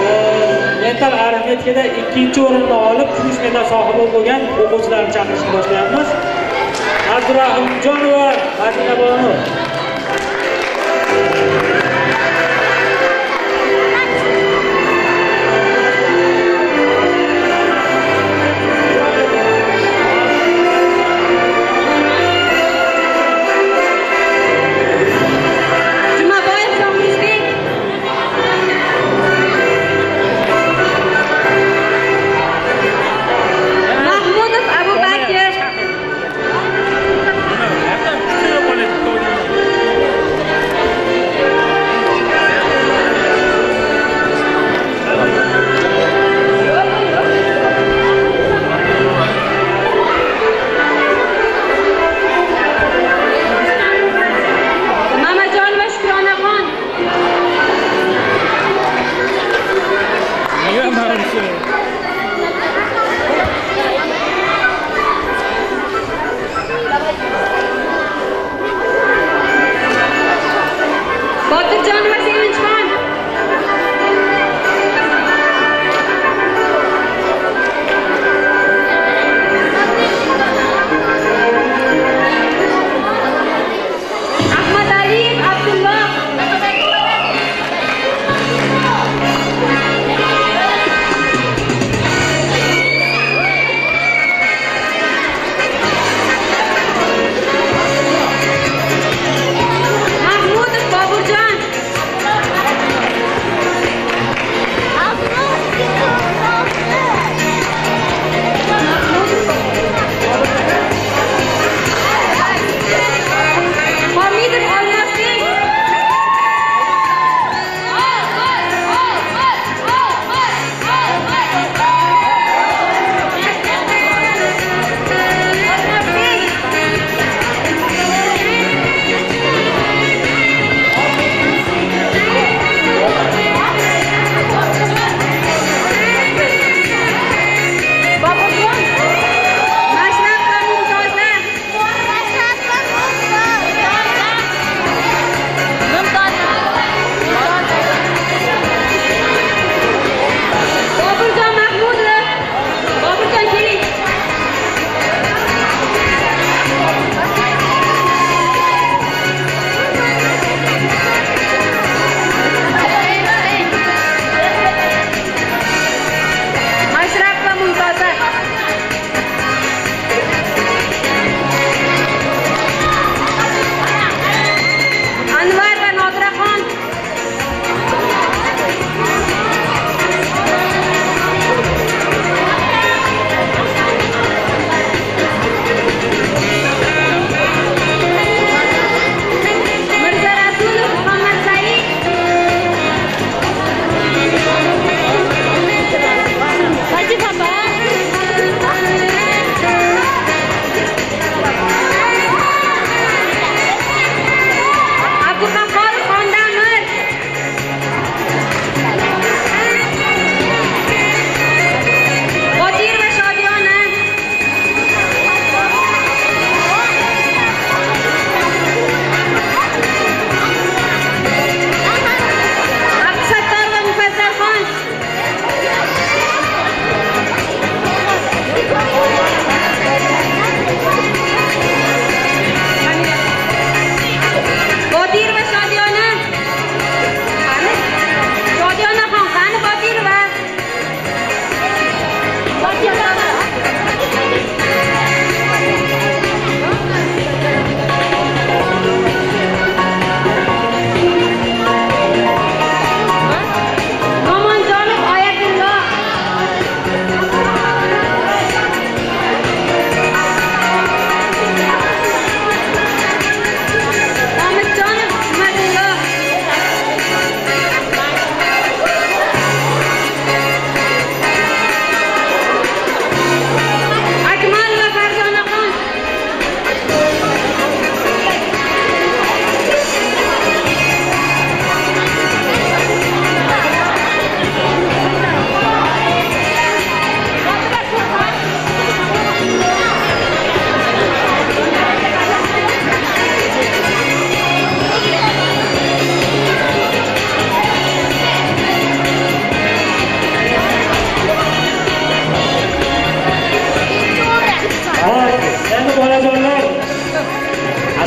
mental arifmetikada 2-o'rinni olib kumush medal sohibi bo'lgan o'quvchilarni chaqirishni boshlayapmiz. Abdurahimjonova Madina Bonu.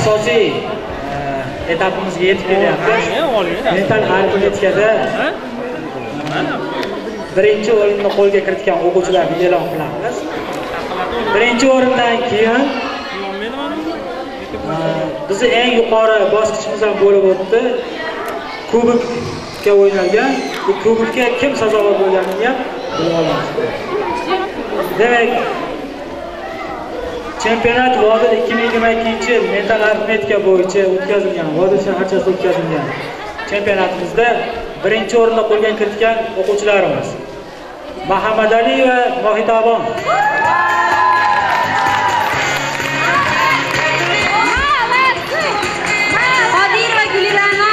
asosiy etapimizga yetib kelyapmiz. Mental aritmetikada birinchi o'rinni qo'lga kiritgan o'quvchilarni e'lon qilamiz. Birinchi o'rindan keyin bizni eng yuqori bosqichimiz ham bo'lib o'tdi. Kubokga o'ynalgan. Bu kubokga kim sazovor bo'lganini ham bilib olamiz. Demak, chempionat Vodil 2022-yil mental aritmetika bo'yicha o'tkazilgan, Vodil shaharchasida o'tkazilgan chempionatimizda birinchi o'rinda qo'lga kiritgan o'quvchilarimiz Muhammadali va Mohitobon. Qodir va Gulira'no.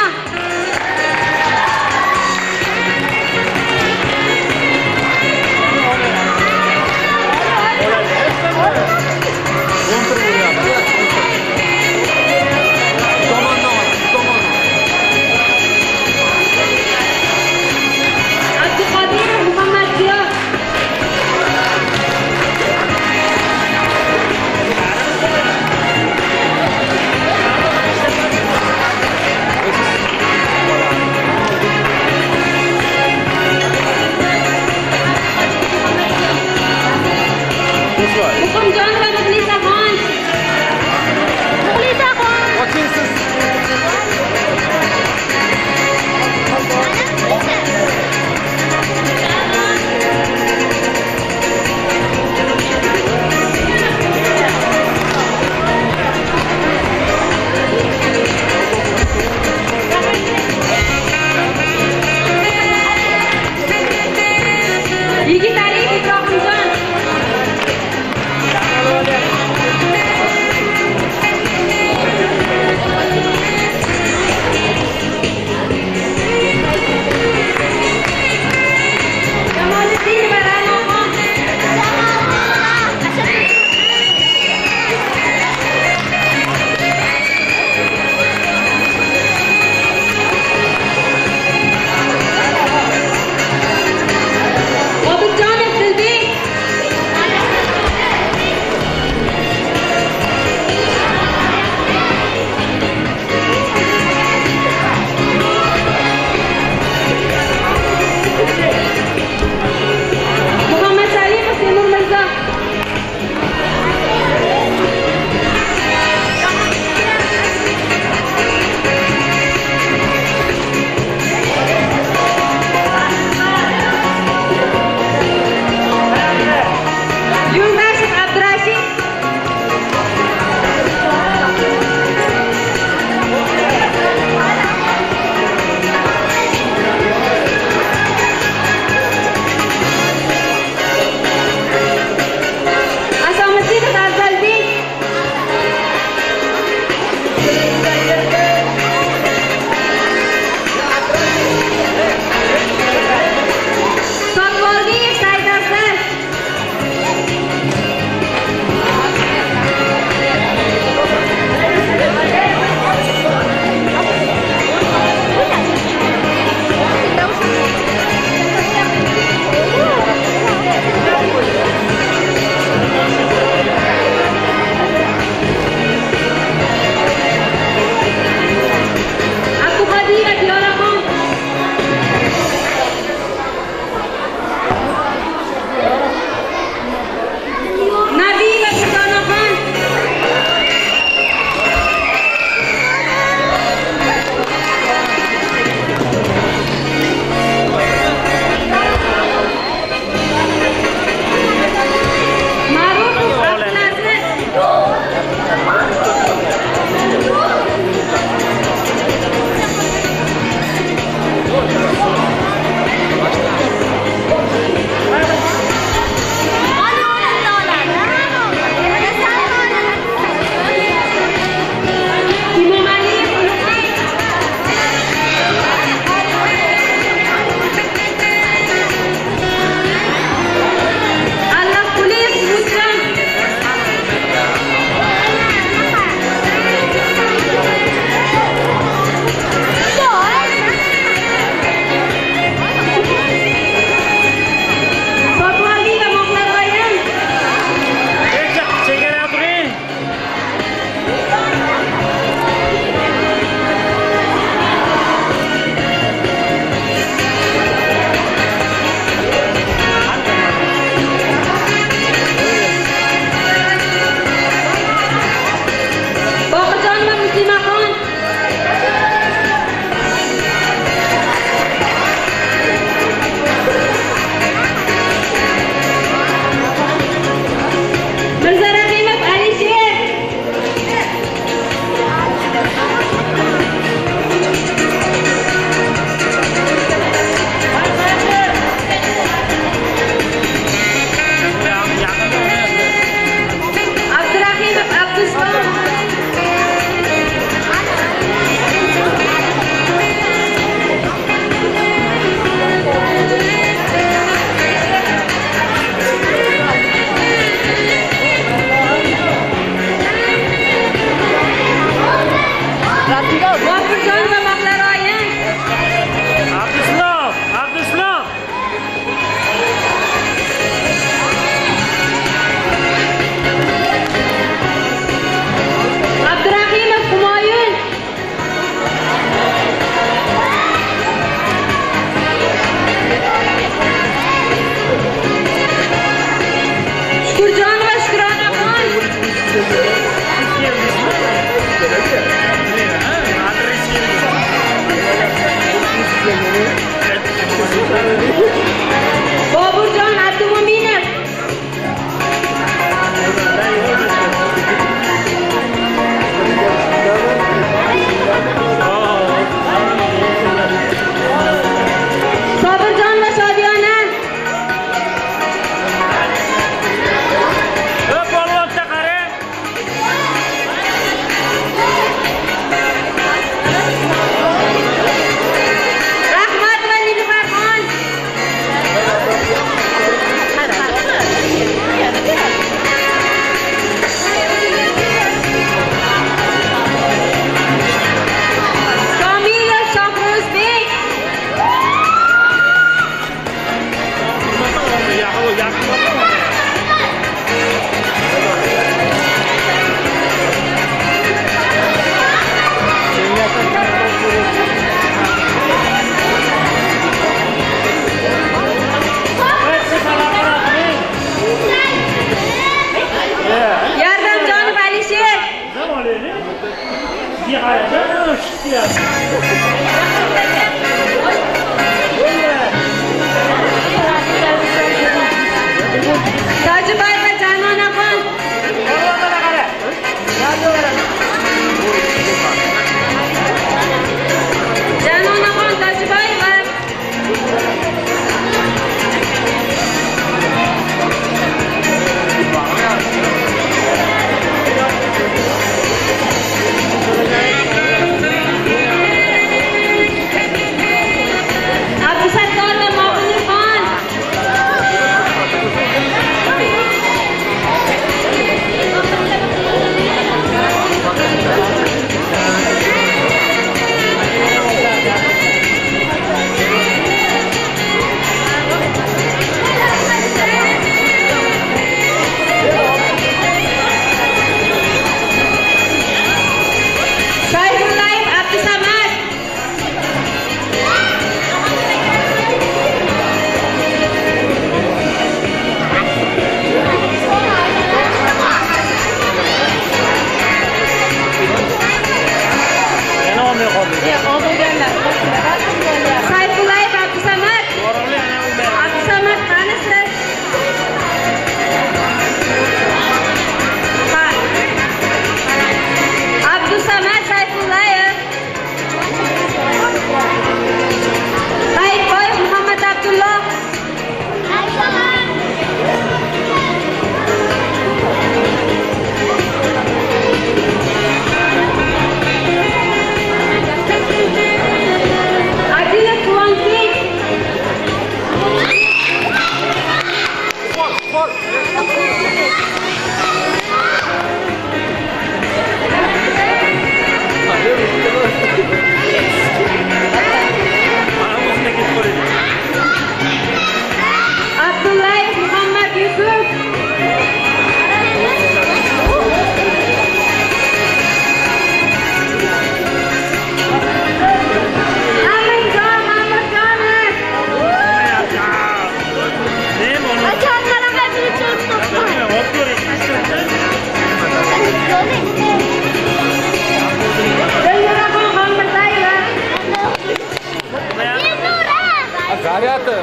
Ariati.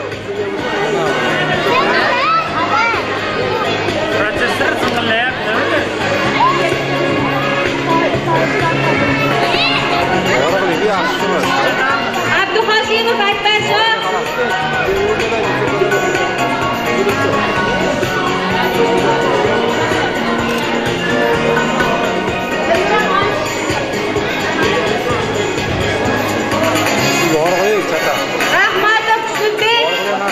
Protsessor sindirlayapti. Abduhoshimov Akbarjon. Rahmatov Xushnudbek.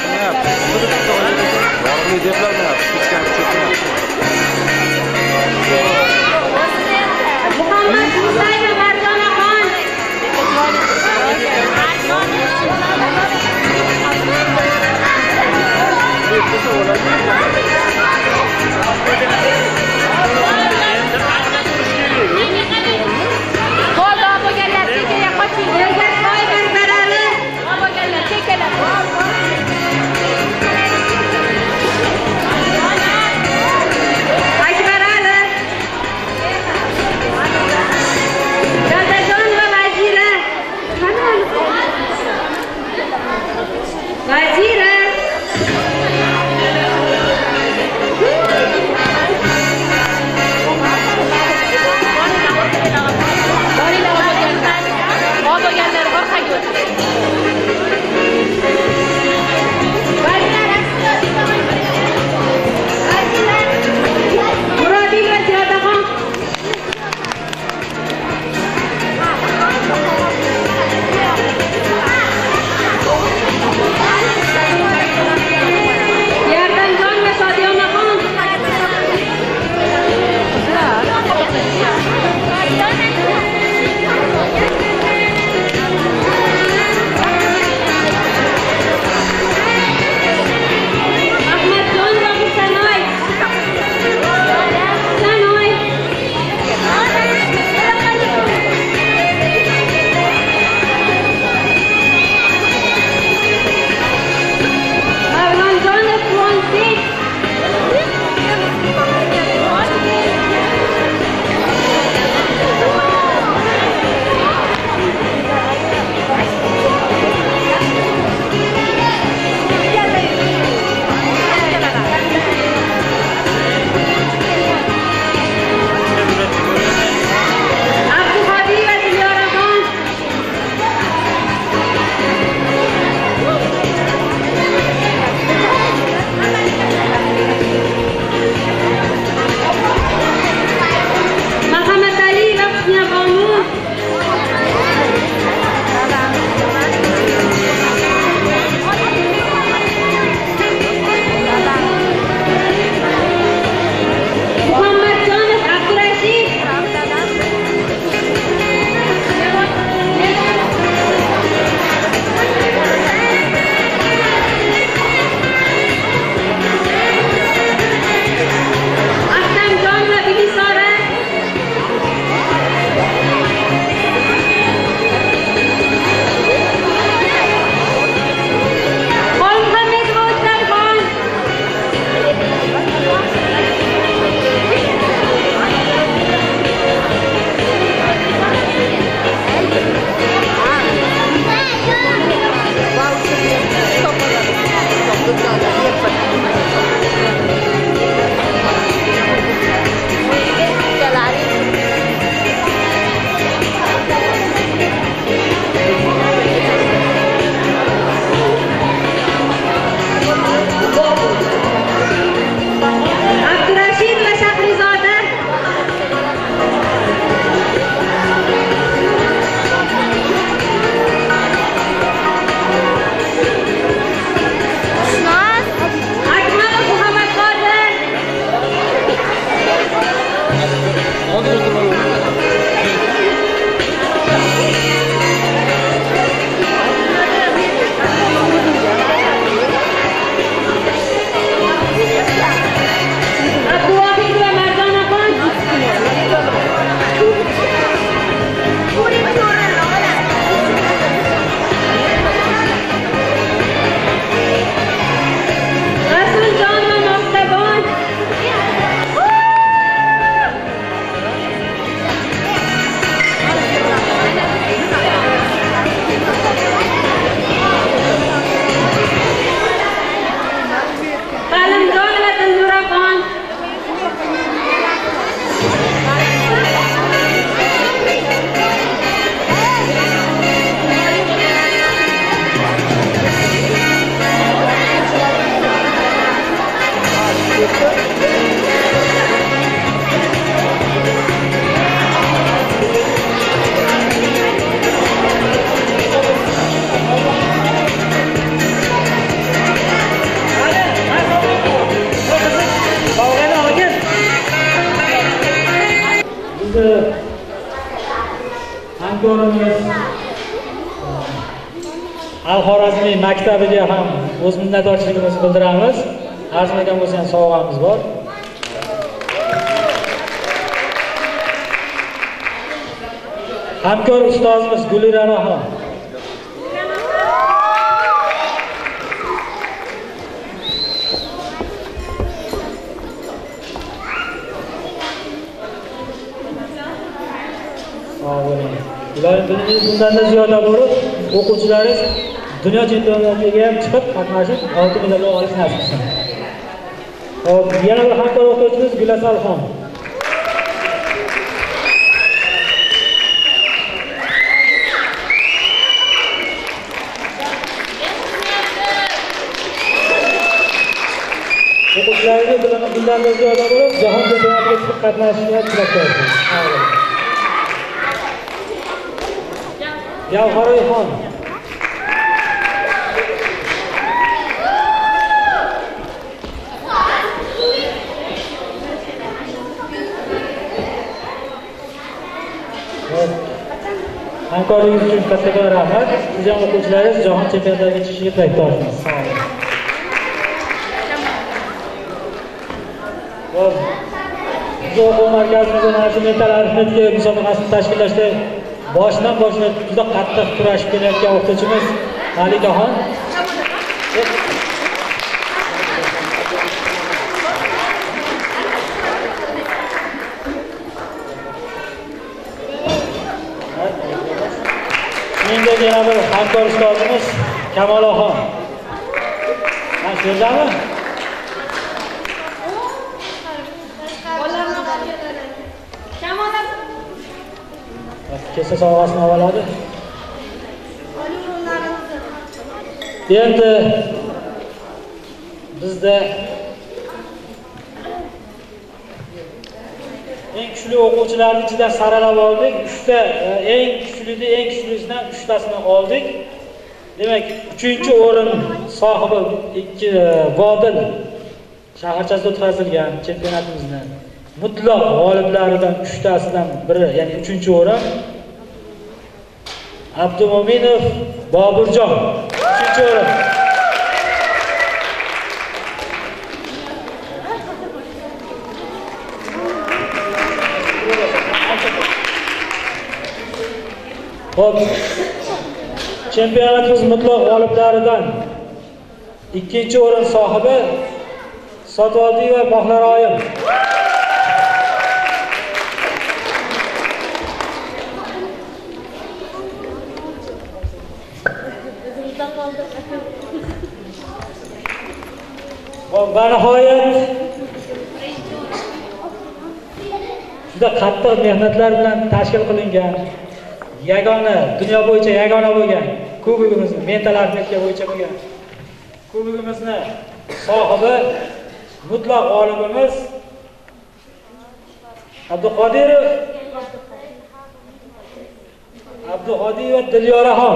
Muhammad Musayeva Marjonaxon. o'quvchi hamkorimiz Al-Xorazmiy maktabiga ham o'z minnatdorchiligimizni bildiramiz. Arzimagan bo'lgan sovg'amiz bor. Hamkor ustozimiz Guliraxon. Ular bundan ziyoda bo'lib, o'quvchilaringiz dunyo chempionatiga ham chiqib qatnashib, oltin medallar olish nasib qilsin. Hop, yana bir hamkor o'quvchimiz Gulasalxon. O'quvchilaringiz bundan ziyoda bo'lib, jahon chempionatiga chiqib qatnashishga tilakdoshmiz. Gavhariyxon. Hamkorligingiz uchun kattakon rahmat. Siz ham o'quvchilaringiz jahon chempionatiga chiqishiga tilakdoshmiz. Sog' bo'ling. Biz o'quv markazimizda mana shu mental arifmetika musobaqasini tashkillashda boshdan boshlab juda qattiq kurashib kelayotgan o'qituvchimiz Malikaxon. Shuningdek yana bir hamkor ustozimiz Kamolaxon. Mana shu yerdami? Kesa sovg'asini oladi. Endi bizda eng kuchli o'quvchilarni ichidan saralab oldik. 3 ta eng kuchlisidan 3 tasini oldik. Demak, 3-o'rin sohibi Vodil shaharchasida o'tkazilgan chempionatimizning mutlaq g'oliblaridan 3 tasidan biri, ya'ni 3-o'rin Abdumominov Boburjon, 3-o'rin. Hop. Chempionatimiz mutlaq g'oliblaridan 2-o'rin sohibi Sotvoldiyev Bahraroyev. Va nihoyat juda qattiq mehnatlar bilan tashkil qilingan yagona, dunyo bo'yicha yagona bo'lgan kubogimizni, mental arifmetika bo'yicha bo'lgan kubogimizni sohibi mutlaq g'olibimiz Abduqodirov Dilyoraxon.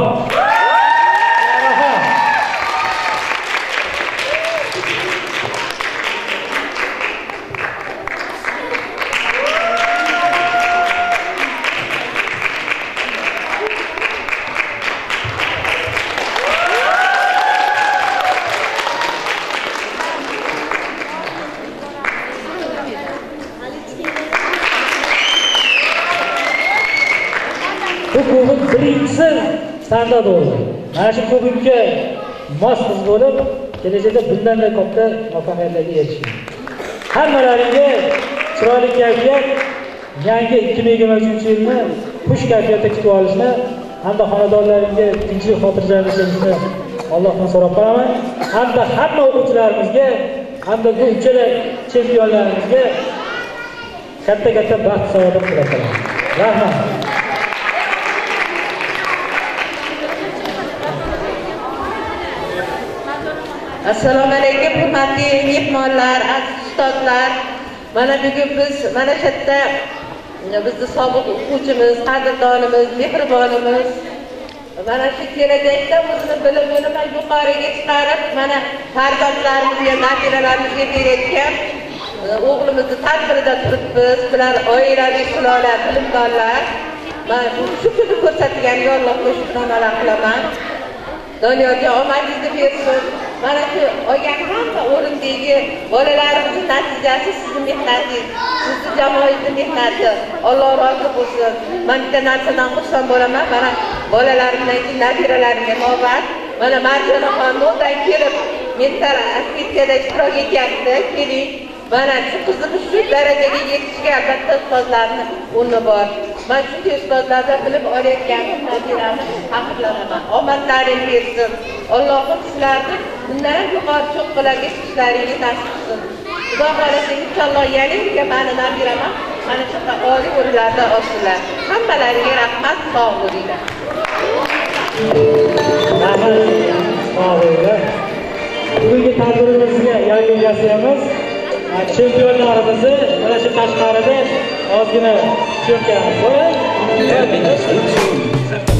Bu kubok birinchisi standart bo'ldi. Mana shu kubokka mos qiz bo'lib, kelajakda bundan-da katta muvaffaqiyatlarga erishing. Hammalaringga chiroyli kayfiyat, yangi 2023-yilni xush kayfiyatda kutib olishni hamda xonadonlaringga tinchlik xotirjamlik kelishini Allohdan so'rab qolaman. Hamda hamma o'quvchilarimizga, hamda bu uchala chempionlarimizga katta-katta baxt saodat tilab qolaman. Rahmat. Assalomu alaykum, hurmatli mehmonlar, aziz ustozlar. Mana bugun biz mana shu yerda bizni sobiq o'quvchimiz, qadrdonimiz, mehribonimiz mana shu kelajakda o'zini bilimini yuqoriga chiqarib, mana farzandlarimizga, nabiralarimizga berayotgan o'g'limizni tadbirida turibmiz. Bular oilaviy sulollar, bilimdonlar. Men shu kunni ko'rsatganiga Allohga shukronalar qilaman. Doniyorga omadingizni bersin. Mana shu olgan hamma o'rindagi bolalarimizning natijasi sizning mehnatingiz, sizning jamoangizning mehnati. Alloh rozi bo'lsin. Men bitta narsadan xursand bo'laman. Mana bolalarimdan keyin nabiralarimga navbat. Mana Marjonaxon No'dan kelib mentor aktivitiyada ishtirok etyapti. Keling. Mana shu qizimiz shu darajaga yetishiga albatta ustozlarning o'rni bor. Men shunday ustozlardan bilib olayotganim nabiramni faxrlanaman. Omadlaring bersin. Allohim sizlarni bundan ham yuqori cho'qqilarga chiqishlaringizni nasib qilsin. Xudo xohlasa inshaalloh yana mani nabiraman mana shunaqa oliy o'rinlarda olsinlar. Hammalaringga rahmat, sog' bo'linglar. Bugungi tadbirimizga yangi yasyamiz. Chempionlarimizni mana shu tashqarida ozgina ko'rkamiz bor.